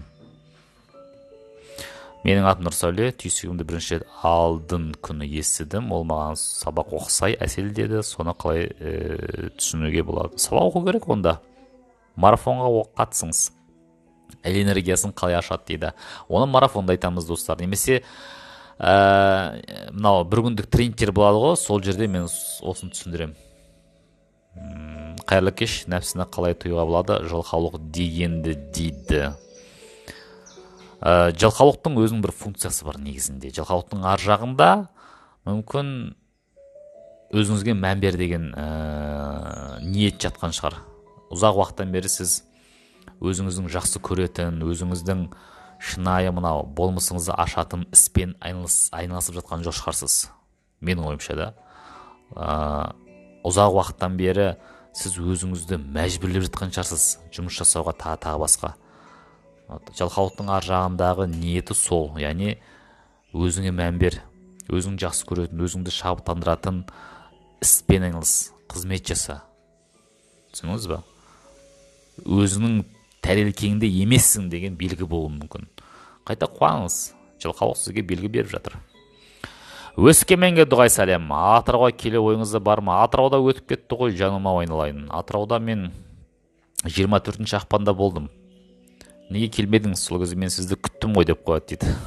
Менің атым Нұрсәуле, түйсігімді бірінші алдын күні естідім. Ол маған сабақ оқысай әсел деді. Соны қалай түсінуге болады? Сабақ оқу керек онда. Марафонға қатысыңыз. Әл энергиясын қалай ашады дейді. Оны марафонда айтамыз, достар. Немесе мынау бір күндік тренингтер болады ғой, сол жерде мен осыны түсіндірем. Қайырлы кеш, нәпсіні қалай тыюға болады? Жалқаулық дегенді дейді. Жалқаулықтың өзінің бір функциясы бар негізінде. Жалқаулықтың ар жағында мүмкін өзіңізге мән бер деген ниет жатқан шығар. Ұзақ уақыттан бері сіз өзіңіздің жақсы көретін, өзіңіздің шынайы мынау болмысыңызды ашатын іспен айналысып жатқан жоқ шығарсыз. Менің ойымша да. Ұзақ уақыттан бері сіз өзіңізді мәжбүрлеп жатқан шығарсыз. Жұмыс жасауға тағы басқа. Жалқаулықтың ар жағындағы ниеті сол, яғни өзіңе мән бер, өзің жақсы көретін, өзіңді шабыттандыратын іспен айналыс, қызмет жаса. Түсініңіз ба? Өзінің тәрелкеңде емессің деген белгі болуы мүмкін. Қайта қуаныңыз, жалқаулық сізге белгі беріп жатыр. Өскеменге дұғай сәлем. Атырауға келе ойыңызда бар ма? Атырауда өтіп кетті ғой, жаныма айналайын. Атырауда мен 24 ақпанда болдым. Неге келмедіңіз? Сол кезде мен сізді күттім ғой деп қояды дейді.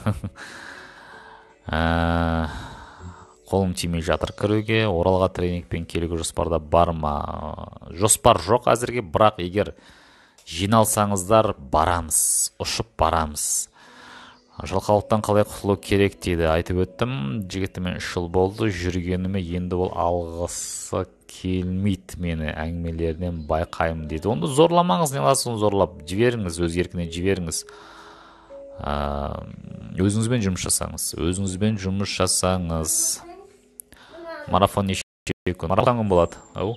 Қолым тимей жатыр кіруге. Оралға тренингпен келуге жоспарда бар ма? Жоспар жоқ әзірге, бірақ егер жиналсаңыздар барамыз, ұшып барамыз. Жалқаулықтан қалай құтылу керек дейді. Айтып өттім, жігітіме 3 жыл болды, жүргеніме енді ол алғысы келмейді, мені әңгімелерінен байқаймын дейді. Онда зорламаңыз, не аласың зорлап, жіберіңіз, өз еркіне жіберіңіз. Өзіңізбен жұмыс жасаңыз. Марафон неше күн? Марафон күн болады. Ау?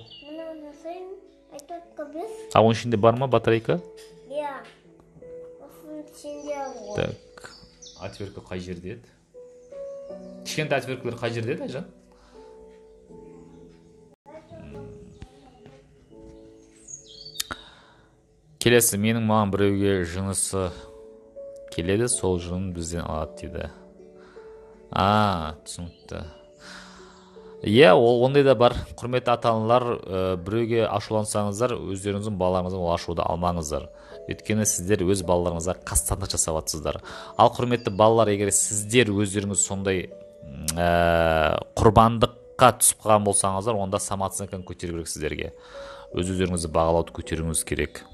Оның ішінде бар ма батарейка? Иә. Осының ішінде ғой. Так. Отвертка қай жерде еді? Кішкентай отверткалар қай жерде еді, Айжан? Келесі, менің маған біреуге жынысы келеді, сол жынын бізден алады дейді. Түсінікті. Иә, ондай да бар. Құрметті ата-аналар, біреуге ашулансаңыздар, өздеріңіздің балаларыңыздан ол ашуды алмаңыздар. Өйткені сіздер өз балаларыңызға қастандық жасап жатсыздар. Ал құрметті балалар, егер сіздер өздеріңіз сондай құрбандыққа түсіп қалған болсаңыздар, онда самооценканы көтеру керек сіздерге. Өз-өздеріңізді бағалауды көтеруіңіз керек.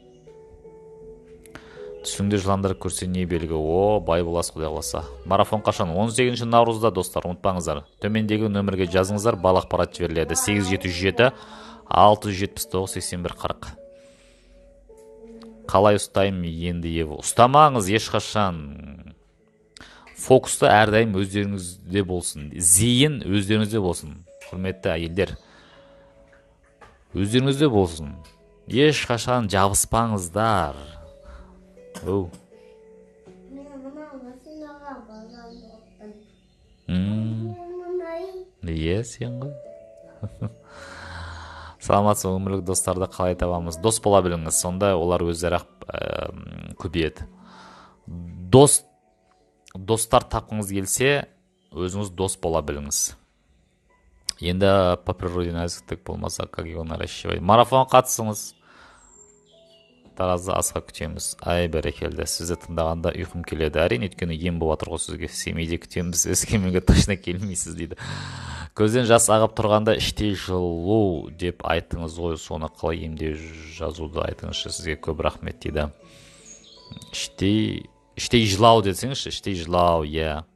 Түсіңде жыландар көрсе не белгі? Бай боласыз, Құдай қаласа. Марафон қашан? 18 наурызда, достар, ұмытпаңыздар. Төмендегі нөмірге жазыңыздар, бал ақпарат жіберіледі. 877 679 8140. Қалай ұстаймын енді Ева? Ұстамаңыз ешқашан. Фокусты әрдайым өздеріңізде болсын. Зейін өздеріңізде болсын. Құрметті әйелдер, өздеріңізде болсын. Ешқашан жабыспаңыздар. Иә, сен ғой. Саламатсыз, өмірлік достарды қалай табамыз? Дос бола біліңіз, сонда олар өздері көбейеді. Достар тапқыңыз келсе, өзіңіз дос бола біліңіз. Енді по природе нәзіктік болмаса, как его наращивать. Марафон қатысыңыз. Таразды асқа күтеміз. Ай, бәрекелді. Сізді тыңдағанда ұйқым келеді. Әрине, өйткені ем болып жатыр ғой сізге. Семейде күтеміз. Өскеменге точно келмейсіз дейді. Көзден жас ағып тұрғанда іштей жылу деп айттыңыз ғой. Соны қалай емдеу жазуды айтыңызшы. Сізге көп рахмет дейді. Іштей жылау десеңізші. Іштей жылау, иә.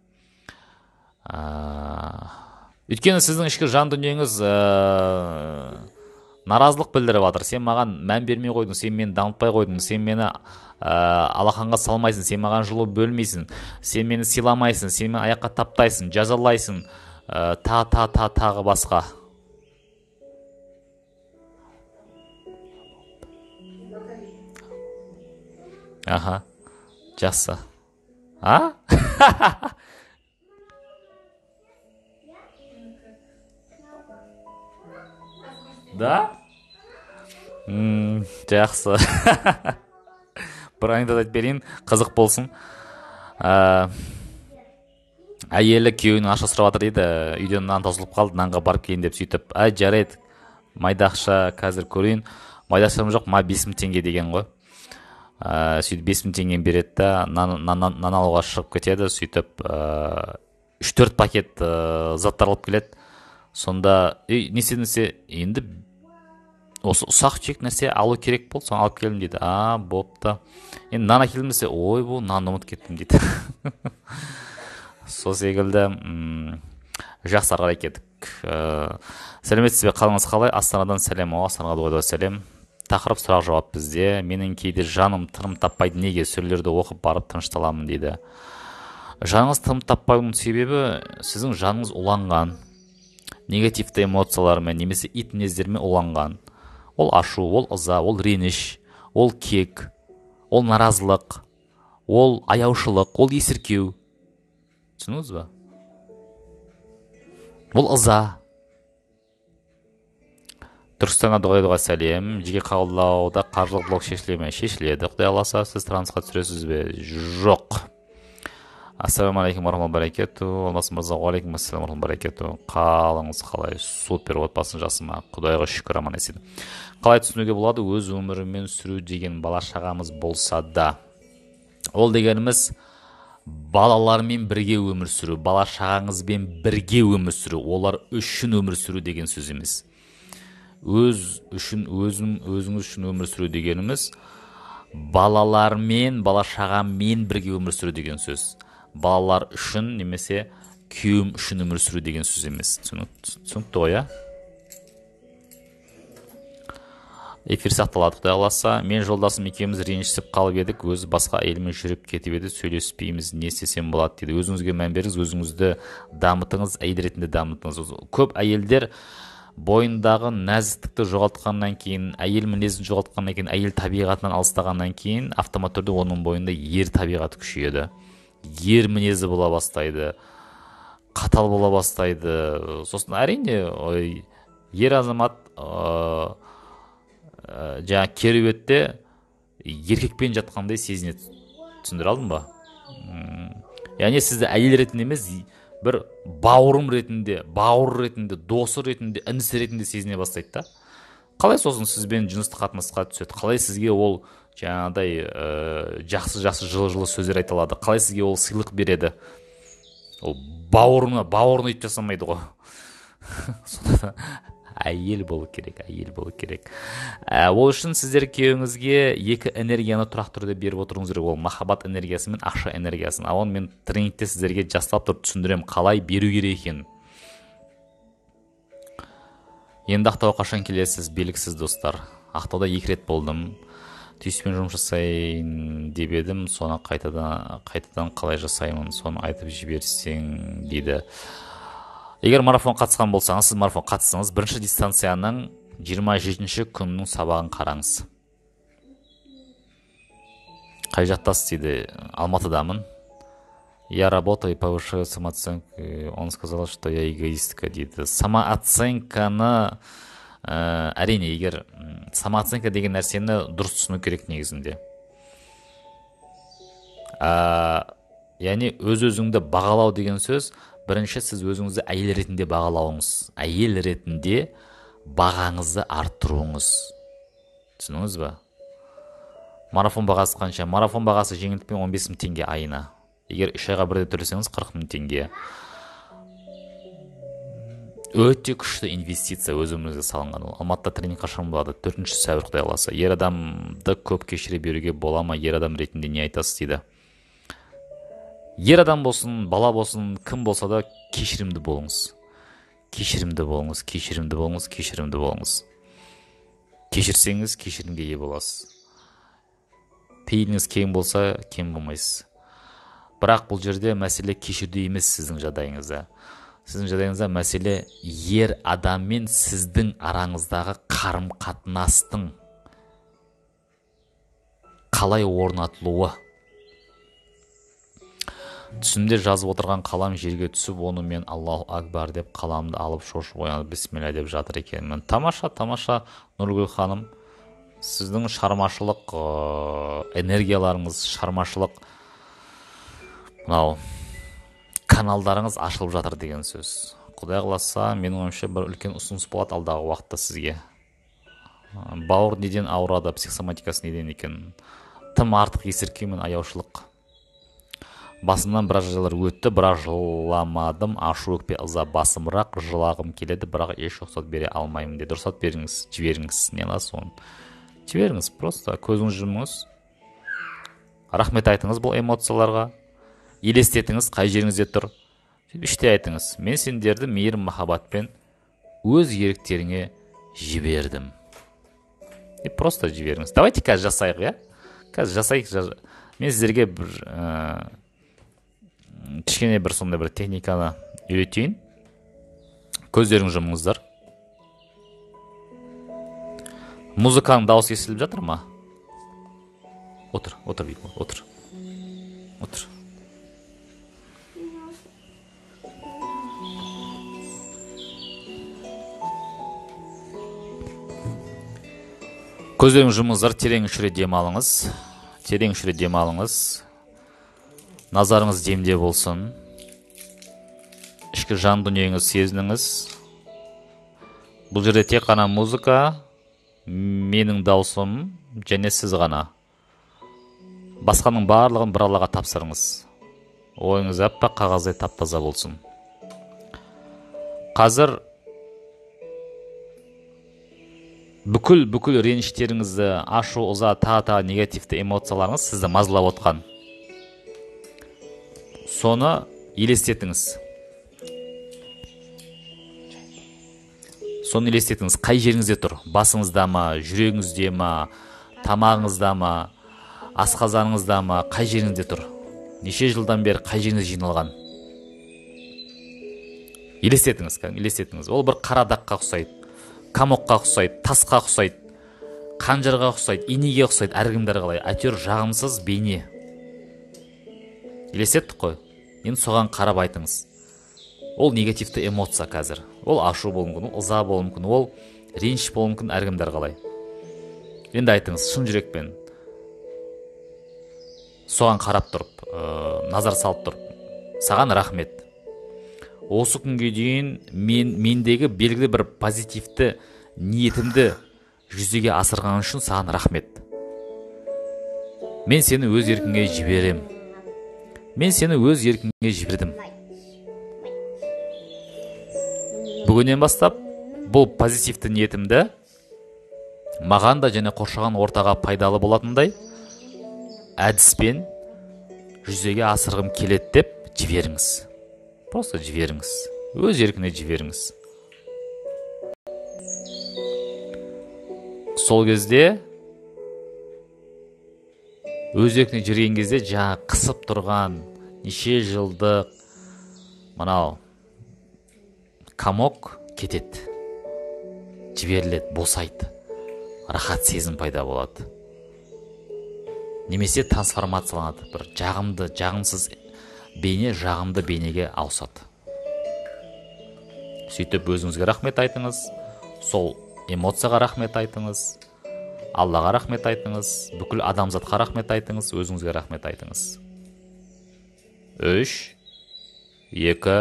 Өйткені сіздің ішкі жан дүниеңіз наразылық білдіріп жатыр. Сен маған мән бермей қойдың, сен мені дамытпай қойдың, сен мені алақанға салмайсың, сен маған жылу бөлмейсің, сен мені сыйламайсың, сен мені аяққа таптайсың, жазалайсың, тағы басқа. Жақсы. Да? Жақсы. Бір анекдот айтып берейін, қызық болсын. Әйелі күйеуінің ақша сұрап жатыр дейді, үйден нан таусылып қалды, нанға барып келейін деп сөйтіп. Жарайды, майдақша қазір көрейін. Майдақшам жоқ, 5000 теңге деген ғой. Сөйтіп 5000 теңгені береді да, нан алуға шығып кетеді, сөйтіп 3-4 пакет заттар алып келеді. Сонда, не істедіңіз, енді осы ұсақ түйек нәрсе алу керек болды, соны алып келдім дейді. Бопты. Енді нан әкелдім десе, ой, бұл нанды ұмытып кеттім дейді. Сол секілді жақсы ары қарай кеттік. Сәлеметсіз бе, қалыңыз қалай? Астанадан сәлем. Астанаға дұғайда сәлем. Тақырып сұрақ жауап бізде. Менің кейде жаным тыным таппайды, неге? Сөйлерді оқып барып тынышталамын дейді. Жаныңыз тыным таппайдың себебі сіздің жаныңыз уланған. Негативті эмоциялармен, немесе ит мінездермен уланған. Ол ашу, ол ыза, ол реніш, ол кек, ол наразылық, ол аяушылық, ол есіркеу. Түсініңіз ба? Ол ыза. Түркістанға дұғай сәлем. Жеке қабылдауда қаржылық блок шешіле ме? Шешіледі. Құдай аласа, сіз трансқа түсіресіз бе? Жоқ. Ассалаумағалейкум warahmatullahi wabarakatuh. Алмас мырза, уағалейкум ассалам warahmatullahi wabarakatuh. Қалыңыз қалай? Супер, отбасын жақсы ма? Құдайға шүкір, аман есен. Қалай түсінуге болады? Өз өмірімен сүру деген бала шағамыз болса да, ол дегеніміз балалармен бірге өмір сүру, бала шағаңызбен бірге өмір сүру, олар үшін өмір сүру деген сөз емес. Өзіңіз үшін өмір сүру дегеніміз балалармен, бала шағамен бірге өмір сүру деген сөз. Балалар үшін немесе күйеуім үшін өмір сүру деген сөз емес. Түсінікті ғой, иә? Эфир сақталады, Құдай қаласа. Мен жолдасым екеуміз ренжісіп қалып едік, өзі басқа әйелмен жүріп кетіп еді, сөйлеспейміз, не істесем болады дейді. Өзіңізге мән беріңіз, өзіңізді дамытыңыз, әйел ретінде дамытыңыз. Көп әйелдер бойындағы нәзіктікті жоғалтқаннан кейін, әйел мінезін жоғалтқаннан кейін, әйел табиғатынан алыстағаннан кейін, автомат түрде оның бойында ер табиғаты күшейеді. Ер мінезі бола бастайды, қатал бола бастайды. Сосын әрине ер азамат жаңа кереуетте еркекпен жатқандай сезінеді. Түсіндіре алдым ба? Яғни сізді әйел ретінде емес, бір бауыр ретінде, досы ретінде, інісі ретінде сезіне бастайды да. Қалай сосын сізбен жыныстық қатынасқа түседі? Қалай сізге ол жаңағыдай жақсы жылы сөздер айта алады? Қалай сізге ол сыйлық береді? Ол бауырына өйтіп жасамайды ғой. Сонда әйел болу керек. Ол үшін сіздер күйеуіңізге екі энергияны тұрақты түрде беріп отыруыңыз керек. Ол махаббат энергиясы мен ақша энергиясын. Оны мен тренингте сіздерге жастап тұрып түсіндіремін, қалай беру керек екенін. Енді Ақтауға қашан келесіз? Белгісіз, достар. Ақтауда 2 рет болдым. Түйіспен жұмыс жасайын деп едім, соны қайтадан қалай жасаймын, соны айтып жіберсең дейді. Егер марафон қатысқан болсаңыз, сіз марафон қатысыңыз, бірінші дистанцияның 27-ші күннің сабағын қараңыз. Қай жақтасыз дейді? Алматыдамын. Я работаю, повышаю самооценку. Он сказал, что я эгоистка дейді. Самооценканы әрине, егер самооценка деген нәрсені дұрыс түсіну керек негізінде. Яғни өз-өзіңді бағалау деген сөз, бірінші сіз өзіңізді әйел ретінде бағалауыңыз. Әйел ретінде бағаңызды арттыруыңыз. Түсініңіз ба? Марафон бағасы қанша? Марафон бағасы жеңілдікпен 15 мың теңге айына. Егер 3 айға бірде төлесеңіз 40 мың теңге. Өте күшті инвестиция өз өміріңізге салынған. Алматыда тренинг қашан болады? 4 сәуір, Құдай қаласа. Ер адамды көп кешіре беруге бола ма? Ер адам ретінде не айтасыз дейді. Ер адам болсын, бала болсын, кім болса да кешірімді болыңыз. Кешірсеңіз, кешірімге ие боласыз. Пейіліңіз кең болса, кем болмайсыз. Бірақ бұл жерде мәселе кешірде емес сіздің жағдайыңызда. Сіздің жағдайыңызда мәселе ер адам мен сіздің араңыздағы қарым-қатынастың қалай орнатылуы. Түсімде жазып отырған қалам жерге түсіп, оны мен Аллаху Акбар деп қаламды алып шошып оянып бисмилля деп жатыр екенмін. Тамаша, Нұргүл ханым. Сіздің шығармашылық энергияларыңыз, шығармашылық каналдарыңыз ашылып жатыр деген сөз. Құдай қаласа, менің ойымша бір үлкен ұсыныс болады алдағы уақытта сізге. Бауыр неден ауырады, психосоматикасы неден екен? Тым артық есіркеу мен аяушылық. Басымнан біраз жайлар өтті, бірақ жыламадым, ашу өкпе ыза басымырақ, жылағым келеді, бірақ еш рұқсат бере алмаймын дейді. Рұқсат беріңіз, жіберіңіз. Не аласыз оны? Жіберіңіз, просто көзіңіз жұмыңыз. Рахмет айтыңыз бұл эмоцияларға. Елестетіңіз, қай жеріңізде тұр. Іште айтыңыз. Мен сендерді мейірім махаббатпен өз еріктеріңе жібердім. И просто жіберіңіз. Давайте қазір жасайық, я? Қазір жасайық. Мен сіздерге бір кішкене бір сондай бір техниканы үйретейін. Көздерің жұмыңыздар. Музыканың дауысы естіліп жатыр ма? Отыр. Көздерің жұмыңыздар, терең ішіре демалыңыз. Назарыңыз демде болсын. Ішкі жан дүниеңіз сезініңіз. Бұл жерде тек қана музыка, менің даусым және сіз ғана. Басқаның барлығын бір Аллаға тапсырыңыз. Ойыңыз аппақ қағаздай тап-таза болсын. Қазір бүкіл реніштеріңізді, ашу, ыза, тағы негативті эмоцияларыңыз сізді мазалап отқан. Соны елестетіңіз. Қай жеріңізде тұр? Басыңызда ма, жүрегіңізде ма, тамағыңызда ма, асқазаныңызда ма, қай жеріңізде тұр? Неше жылдан бері қай жеріңіз жиналған? Елестетіңіз. Ол бір қара даққа ұқсайды, камокқа ұқсайды, тасқа ұқсайды, қанжарға ұқсайды, инеге ұқсайды, әркімдер қалай. Әйтеуір жағымсыз бейне. Елестеттік қой. Енді соған қарап айтыңыз. Ол негативті эмоция қазір. Ол ашу болуы мүмкін, ыза болуы мүмкін, ол реніш болуы мүмкін, әркімдер қалай. Енді айтыңыз, шын жүрекпен. Соған қарап тұрып, назар салып тұрып. Саған рахмет. Осы күнге дейін мендегі белгілі бір позитивті ниетімді жүзеге асырған үшін саған рахмет. Мен сені өз еркіңе жіберем. Бүгіннен бастап бұл позитивті ниетімді маған да және қоршаған ортаға пайдалы болатындай әдіспен жүзеге асырғым келеді деп жіберіңіз. Просто жіберіңіз. Өз еркіне жіберіңіз. Сол кезде өз еркіне жүрген кезде жаңа қысып тұрған неше жылдық мынау камок кетеді. Жіберіледі, босайды. Рахат сезім пайда болады. Немесе трансформацияланады. Бір жағымсыз бейне жағымды бейнеге ауысады. Сөйтіп өзіңізге рахмет айтыңыз. Сол эмоцияға рахмет айтыңыз. Аллаға рахмет айтыңыз. Бүкіл адамзатқа рахмет айтыңыз. Өзіңізге рахмет айтыңыз. 3, 2.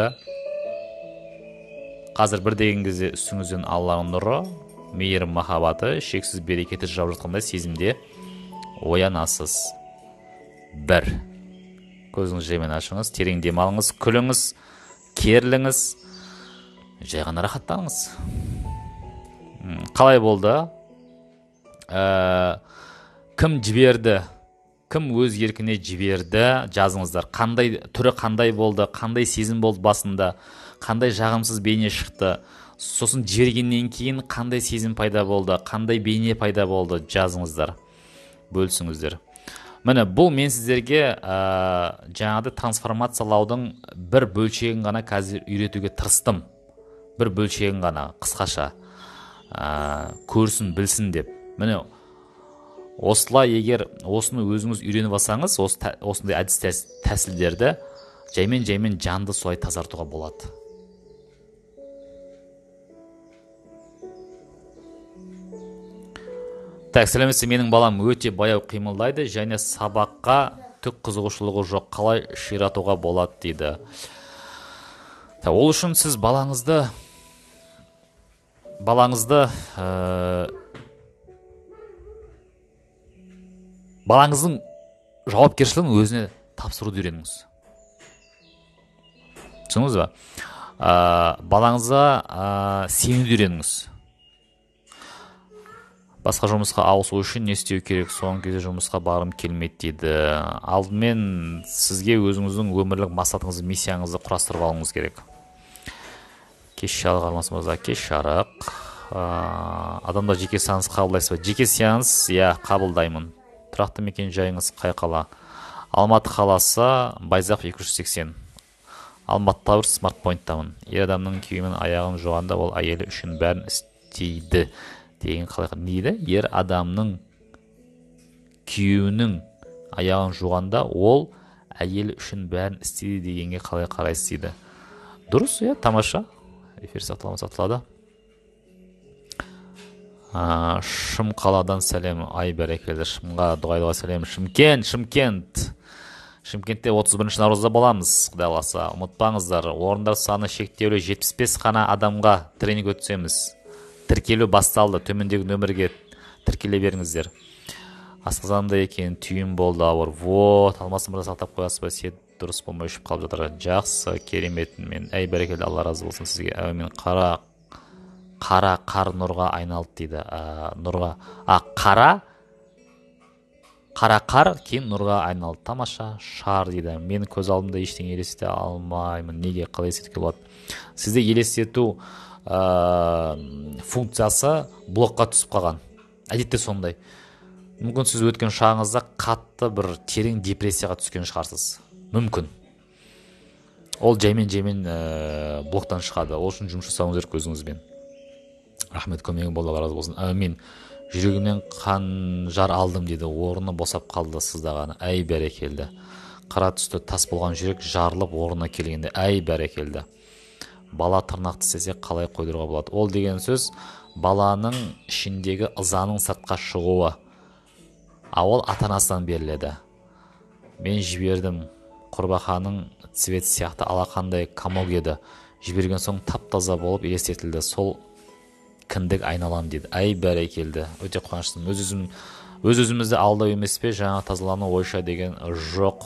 Қазір бір деген кезде үстіңізден Алланың нұры, мейірім махаббаты, шексіз берекеті жауып жатқандай сезімде оянасыз. 1. Көзіңіз жаймен ашыңыз, терең демалыңыз, күліңіз, керіліңіз, жай ғана рахаттаныңыз. Қалай болды? Кім жіберді? Кім өз еркіне жіберді? Жазыңыздар. Түрі қандай болды? Қандай сезім болды басында? Қандай жағымсыз бейне шықты? Сосын жібергеннен кейін қандай сезім пайда болды? Қандай бейне пайда болды? Жазыңыздар. Бөлісіңіздер. Міне, бұл мен сіздерге жаңағыдай трансформациялаудың бір бөлшегін ғана қазір үйретуге тырыстым. Бір бөлшегін ғана, қысқаша. Көрсін, білсін деп. Міне, осылай егер осыны өзіңіз үйреніп алсаңыз, осындай әдіс тәсілдерді жаймен жанды солай тазартуға болады. Так, сәлеметсіз, менің балам өте баяу қимылдайды, және сабаққа түк қызығушылығы жоқ. Қалай ширатуға болады дейді. Ол үшін сіз балаңыздың жауапкершілігін өзіне тапсыруды үйреніңіз. Түсіндіңіз ба? Балаңызға сенуді үйреніңіз. Басқа жұмысқа ауысу үшін не істеу керек? Соңғы кезде жұмысқа барғым келмейді дейді. Алдымен сізге өзіңіздің өмірлік мақсатыңызды, миссияңызды құрастырып алуыңыз керек. Кеш жарық армысыз, кеш жарық. Адамда жеке сеанс қабылдайсыз ба? Жеке сеанс, қабылдаймын. Тұрақты мекен жайыңыз қай қала? Алматы қаласы, Байзақ 280. Алматы Тауэр смартпойнттамын. Ер адамның күйеуінің аяғын жуғанда ол әйелі үшін бәрін істейді деген қалай дейді? Ер адамның күйеуінің аяғын жуғанда ол әйелі үшін бәрін істейді дегенге қалай қарайсыз дейді. Дұрыс, тамаша. Эфир сатылады. Шым қаладан сәлем, ай бәрекелді. Шымға дұғай сәлем. Шымкент. Шымкентте 31 наурызда боламыз, Құдай қаласа. Ұмытпаңыздар, орындар саны шектеулі 75 қана адамға тренинг өтсеміз. Тіркелу басталды, төмендегі нөмірге тіркеле беріңіздер. Асқазанымда екен, түйін болды ауыр. Вот, Алмас мырза сақтап қоясыз ба? Сет дұрыс болмай үшіп қалып жатыр. Жақсы, кереметмен. Әй, бәрекелді, Алла разы болсын сізге. Әумин. Қар нұрға айналды дейді. Нұрға. Қара қар кейін нұрға айналды. Тамаша, шар дейді. Мен көз алдымда ештеңе елестете алмаймын. Неге, қалай елестетуге болады? Сізде елестету функциясы блокқа түсіп қалған. Әдетте сондай. Мүмкін сіз өткен шағыңызда қатты бір терең депрессияға түскен шығарсыз. Мүмкін. Ол жаймен блоктан шығады. Ол үшін жұмыс жасауыңыз керек өзіңізбен. Рахмет, көмегің болды, Алла разы болсын. Әмин. Жүрегімнен қанжар алдым дейді. Орны босап қалды сыздағаны. Әй, бәрекелді. Қара түсті тас болған жүрек жарылып орнына келгенде. Әй, бәрекелді. Бала тырнақ тістесе қалай қойдыруға болады? Ол деген сөз баланың ішіндегі ызаның сыртқа шығуы. Ол ата-анасынан беріледі. Мен жібердім. Құрбақаның цвет сияқты алақандай комок еді. Жіберген соң тап-таза болып елестетілді. Сол кіндік айналам дейді. Әй, бәрекелді. Өте қуаныштымын. Өз-өзімізді алдау емес пе? Жаңа тазалану ойша деген жоқ.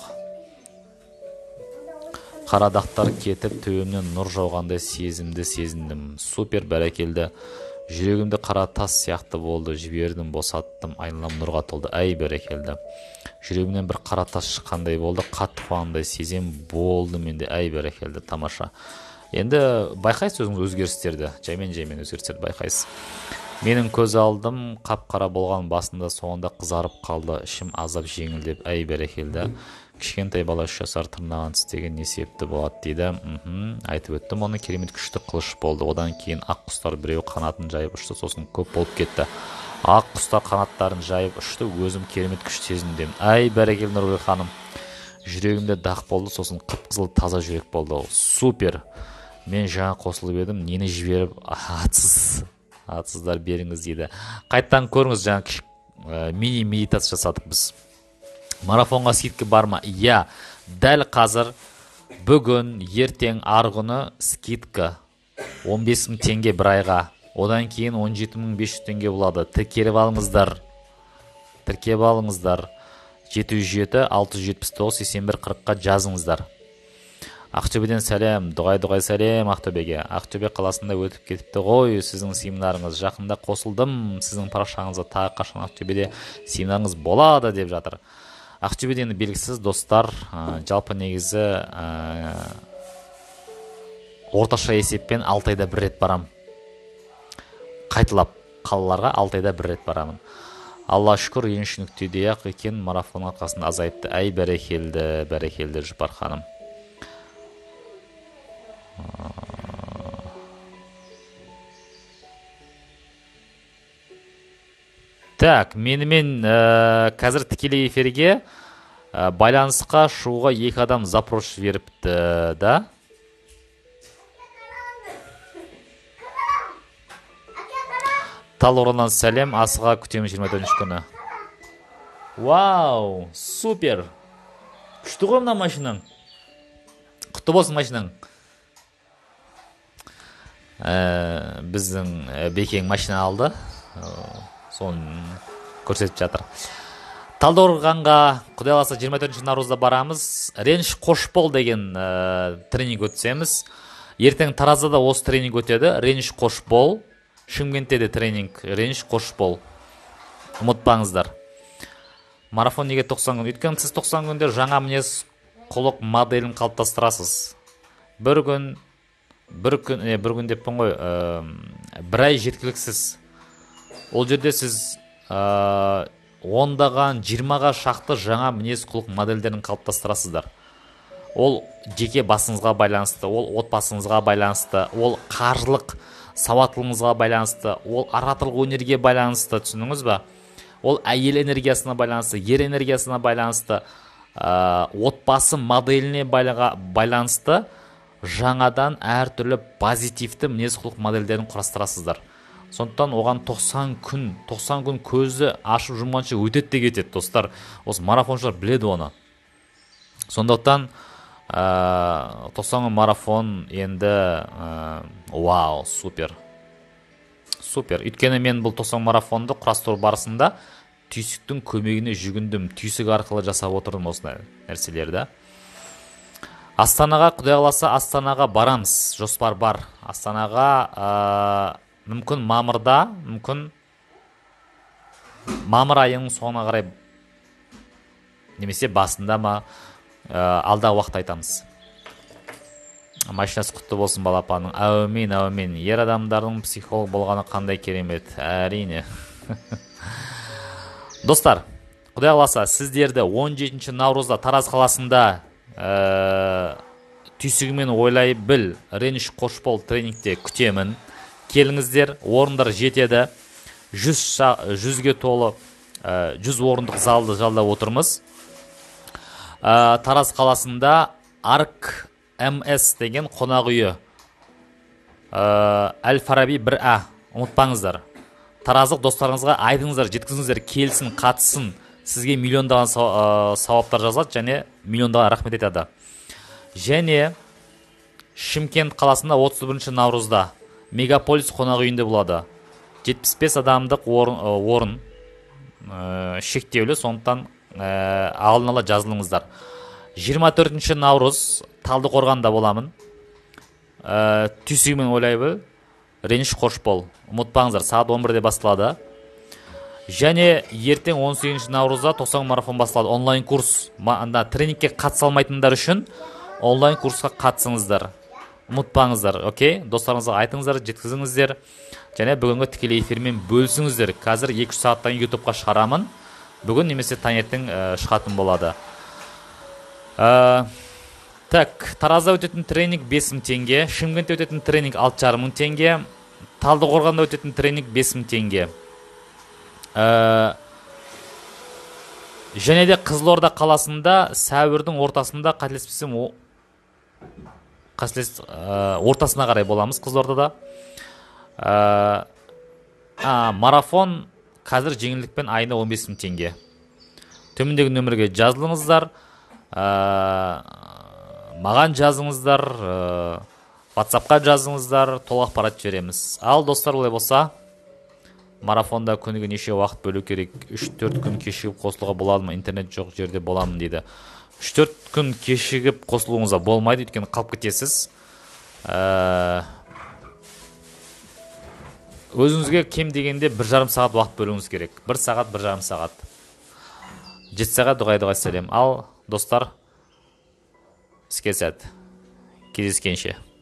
Қарадақтар кетіп, төбемнен нұр жауғандай сезіндім. Супер, бәрекелді. Жүрегімді қара тас сияқты болды. Жібердім, босаттым, айналам нұрға толды. Әй, бәрекелді. Жүрегімнен бір қара тас шыққандай болды. Қатты қуанымдай сезем болды менде. Әй, бәрекелді. Тамаша. Енді байқайсыз өзіңіз өзгерістерді, жаймен өзгерістерді байқайсыз. Менің көз алдым қап-қара болған, басында соңында қызарып қалды, ішім азап жеңілдеп. Әй, бәрекелді. Кішкентай бала 3 жасар тырнағын тістеген не себепті болады дейді. Айтып өттім, оны керемет күшті қылыш болды. Одан кейін ақ құстар біреу қанатын жайып ұшты, сосын көп болып кетті. Ақ құстар қанаттарын жайып ұшты, өзім керемет күш сезіндім. Әй, бәрекелді Нұргүл ханым. Жүрегімде дақ болды, сосын қып-қызыл таза жүрек болды. Супер. Мен жаңа қосылып едім, нені жіберіп атсыздар беріңіз дейді. Қайттан көріңіз, жаңа мини-медитация жасадық біз. Марафонға скидка бар ма? Иә, дәл қазір бүгін, ертең, арғыны скидка 15.000 теңге бір айға. Одан кейін 17.500 теңге болады. Тіркеліп алыңыздар. 707 679 81 40-қа жазыңыздар. Ақтөбеден сәлем, дұғай сәлем Ақтөбеге. Ақтөбе қаласында өтіп кетіпті ғой сіздің семинарыңыз. Жақында қосылдым, сіздің парақшаңызға тағы қашан Ақтөбеде семинарыңыз болады деп жатыр. Ақтөбеден белгісіз достар, жалпы негізі орташа есеппен 6 айда бір рет барам. Қайтылап қалаларға 6 айда бір рет барамын. Алла шүкір, еніш нүктеде-ақ екен, марафон арқасында азайыпты. Әй, бәрекелді Жұпар ханым. Так, менімен қазір тікелей эфирге байланысқа шығуға 2 адам запрос беріпті, да? Талораннан сәлем, асыға күтемін 24 күні. Вау, супер! Күшті ғой мына машинаң. Құтты болсын машинаң. Біздің Бекең машина алды. Соны көрсетіп жатыр. Талдықорғанға Құдай қаласа 24 наурызда барамыз. Реніш Қошбол деген тренинг өтсеміз. Ертең Таразда осы тренинг өтеді. Реніш Қошбол. Шымкентте де тренинг. Реніш Қошбол. Ұмытпаңыздар. Марафон неге 90 күн? Өйткені сіз 90 күнде жаңа мінез құлық моделін қалыптастырасыз. Бір күн деппін ғой, бір ай жеткіліксіз. Ол жерде сіз ондаған 20-ға шақты жаңа мінез құлық модельдерін қалыптастырасыздар. Ол жеке басыңызға байланысты, ол отбасыңызға байланысты, ол қаржылық сауаттылығыңызға байланысты, ол ораторлық өнерге байланысты, түсініңіз ба? Ол әйел энергиясына байланысты, ер энергиясына байланысты, отбасы моделіне байланысты жаңадан әртүрлі позитивті мінез құлық модельдерін құрастырасыздар. Сондықтан оған 90 күн көзді ашып жұмғанша өтеді де кетеді, достар. Осы марафоншылар біледі оны. Сондықтан 90 марафон енді вау, супер. Өйткені мен бұл 90 марафонды құрастыру барысында түйсіктің көмегіне жүгіндім. Түйсік арқылы жасап отырдым осындай нәрселерді. Астанаға, құдай қаласа, Астанаға барамыз. Жоспар бар. Астанаға мүмкін мамырда, мүмкін мамыр айының соңына қарай, немесе басында ма, алдағы уақыт айтамыз. Машинасы құтты болсын балапаның. Әумин. Ер адамдардың психолог болғаны қандай керемет. Әрине. Достар, құдай қаласа, сіздерді 17 наурызда Тараз қаласында түйсігімен ойлай біл, Реніш Қошбол тренингте күтемін. Келіңіздер, орындар жетеді. 100-ге толы 100 орындық залды жалдап отырмыз. Тараз қаласында Арк МС деген қонақ үйі. Әл-Фараби 1А. Ұмытпаңыздар. Таразық достарыңызға айтыңыздар, жеткізіңіздер, келсін, қатысын. Сізге миллиондаған сауаптар жазады және миллиондаған рахмет айтады. Және Шымкент қаласында 31 наурызда Мегаполис қонақ үйінде болады. 75 адамдық орын шектеулі, сондықтан алдын ала жазылыңыздар. 24 наурыз Талдықорғанда боламын. Түйсігімен ойлай біл, Реніш Қошбол. Ұмытпаңыздар, сағат 11-де басталады. Және ертең 18 наурызда 90 марафон басталады. Онлайн курс. Тренингке қатыса алмайтындар үшін онлайн курсқа қатысыңыздар. Ұмытпаңыздар, окей? Достарыңызға айтыңыздар, жеткізіңіздер. Және бүгінгі тікелей эфирмен бөлісіңіздер. Қазір 2 сағаттан YouTube-қа шығарамын. Бүгін немесе таңертең шығатын болады. Так, Таразда өтетін тренинг 5000 теңге, Шымкентте өтетін тренинг 6500 теңге, Талдықорғанда өтетін тренинг 5000 теңге. Және де Қызылорда қаласында сәуірдің ортасында, қателеспесем, ортасына қарай боламыз Қызылордада. Марафон қазір жеңілдікпен айына 15000 теңге. Төмендегі нөмірге жазылыңыздар. Маған жазыңыздар, WhatsApp-қа жазыңыздар, толық ақпарат жібереміз. Ал достар, олай болса, марафонда күніге неше уақыт бөлу керек? 3-4 күн кешігіп қосылуға болады ма? Интернет жоқ жерде боламын дейді. 3-4 күн кешігіп қосылуыңызға болмайды, өйткені қалып кетесіз. Өзіңізге кем дегенде 1,5 сағат уақыт бөлуіңіз керек. 1 сағат, 1,5 сағат. 7 сағат дұғай сәлем. Ал достар, іске сәт. Кездескенше.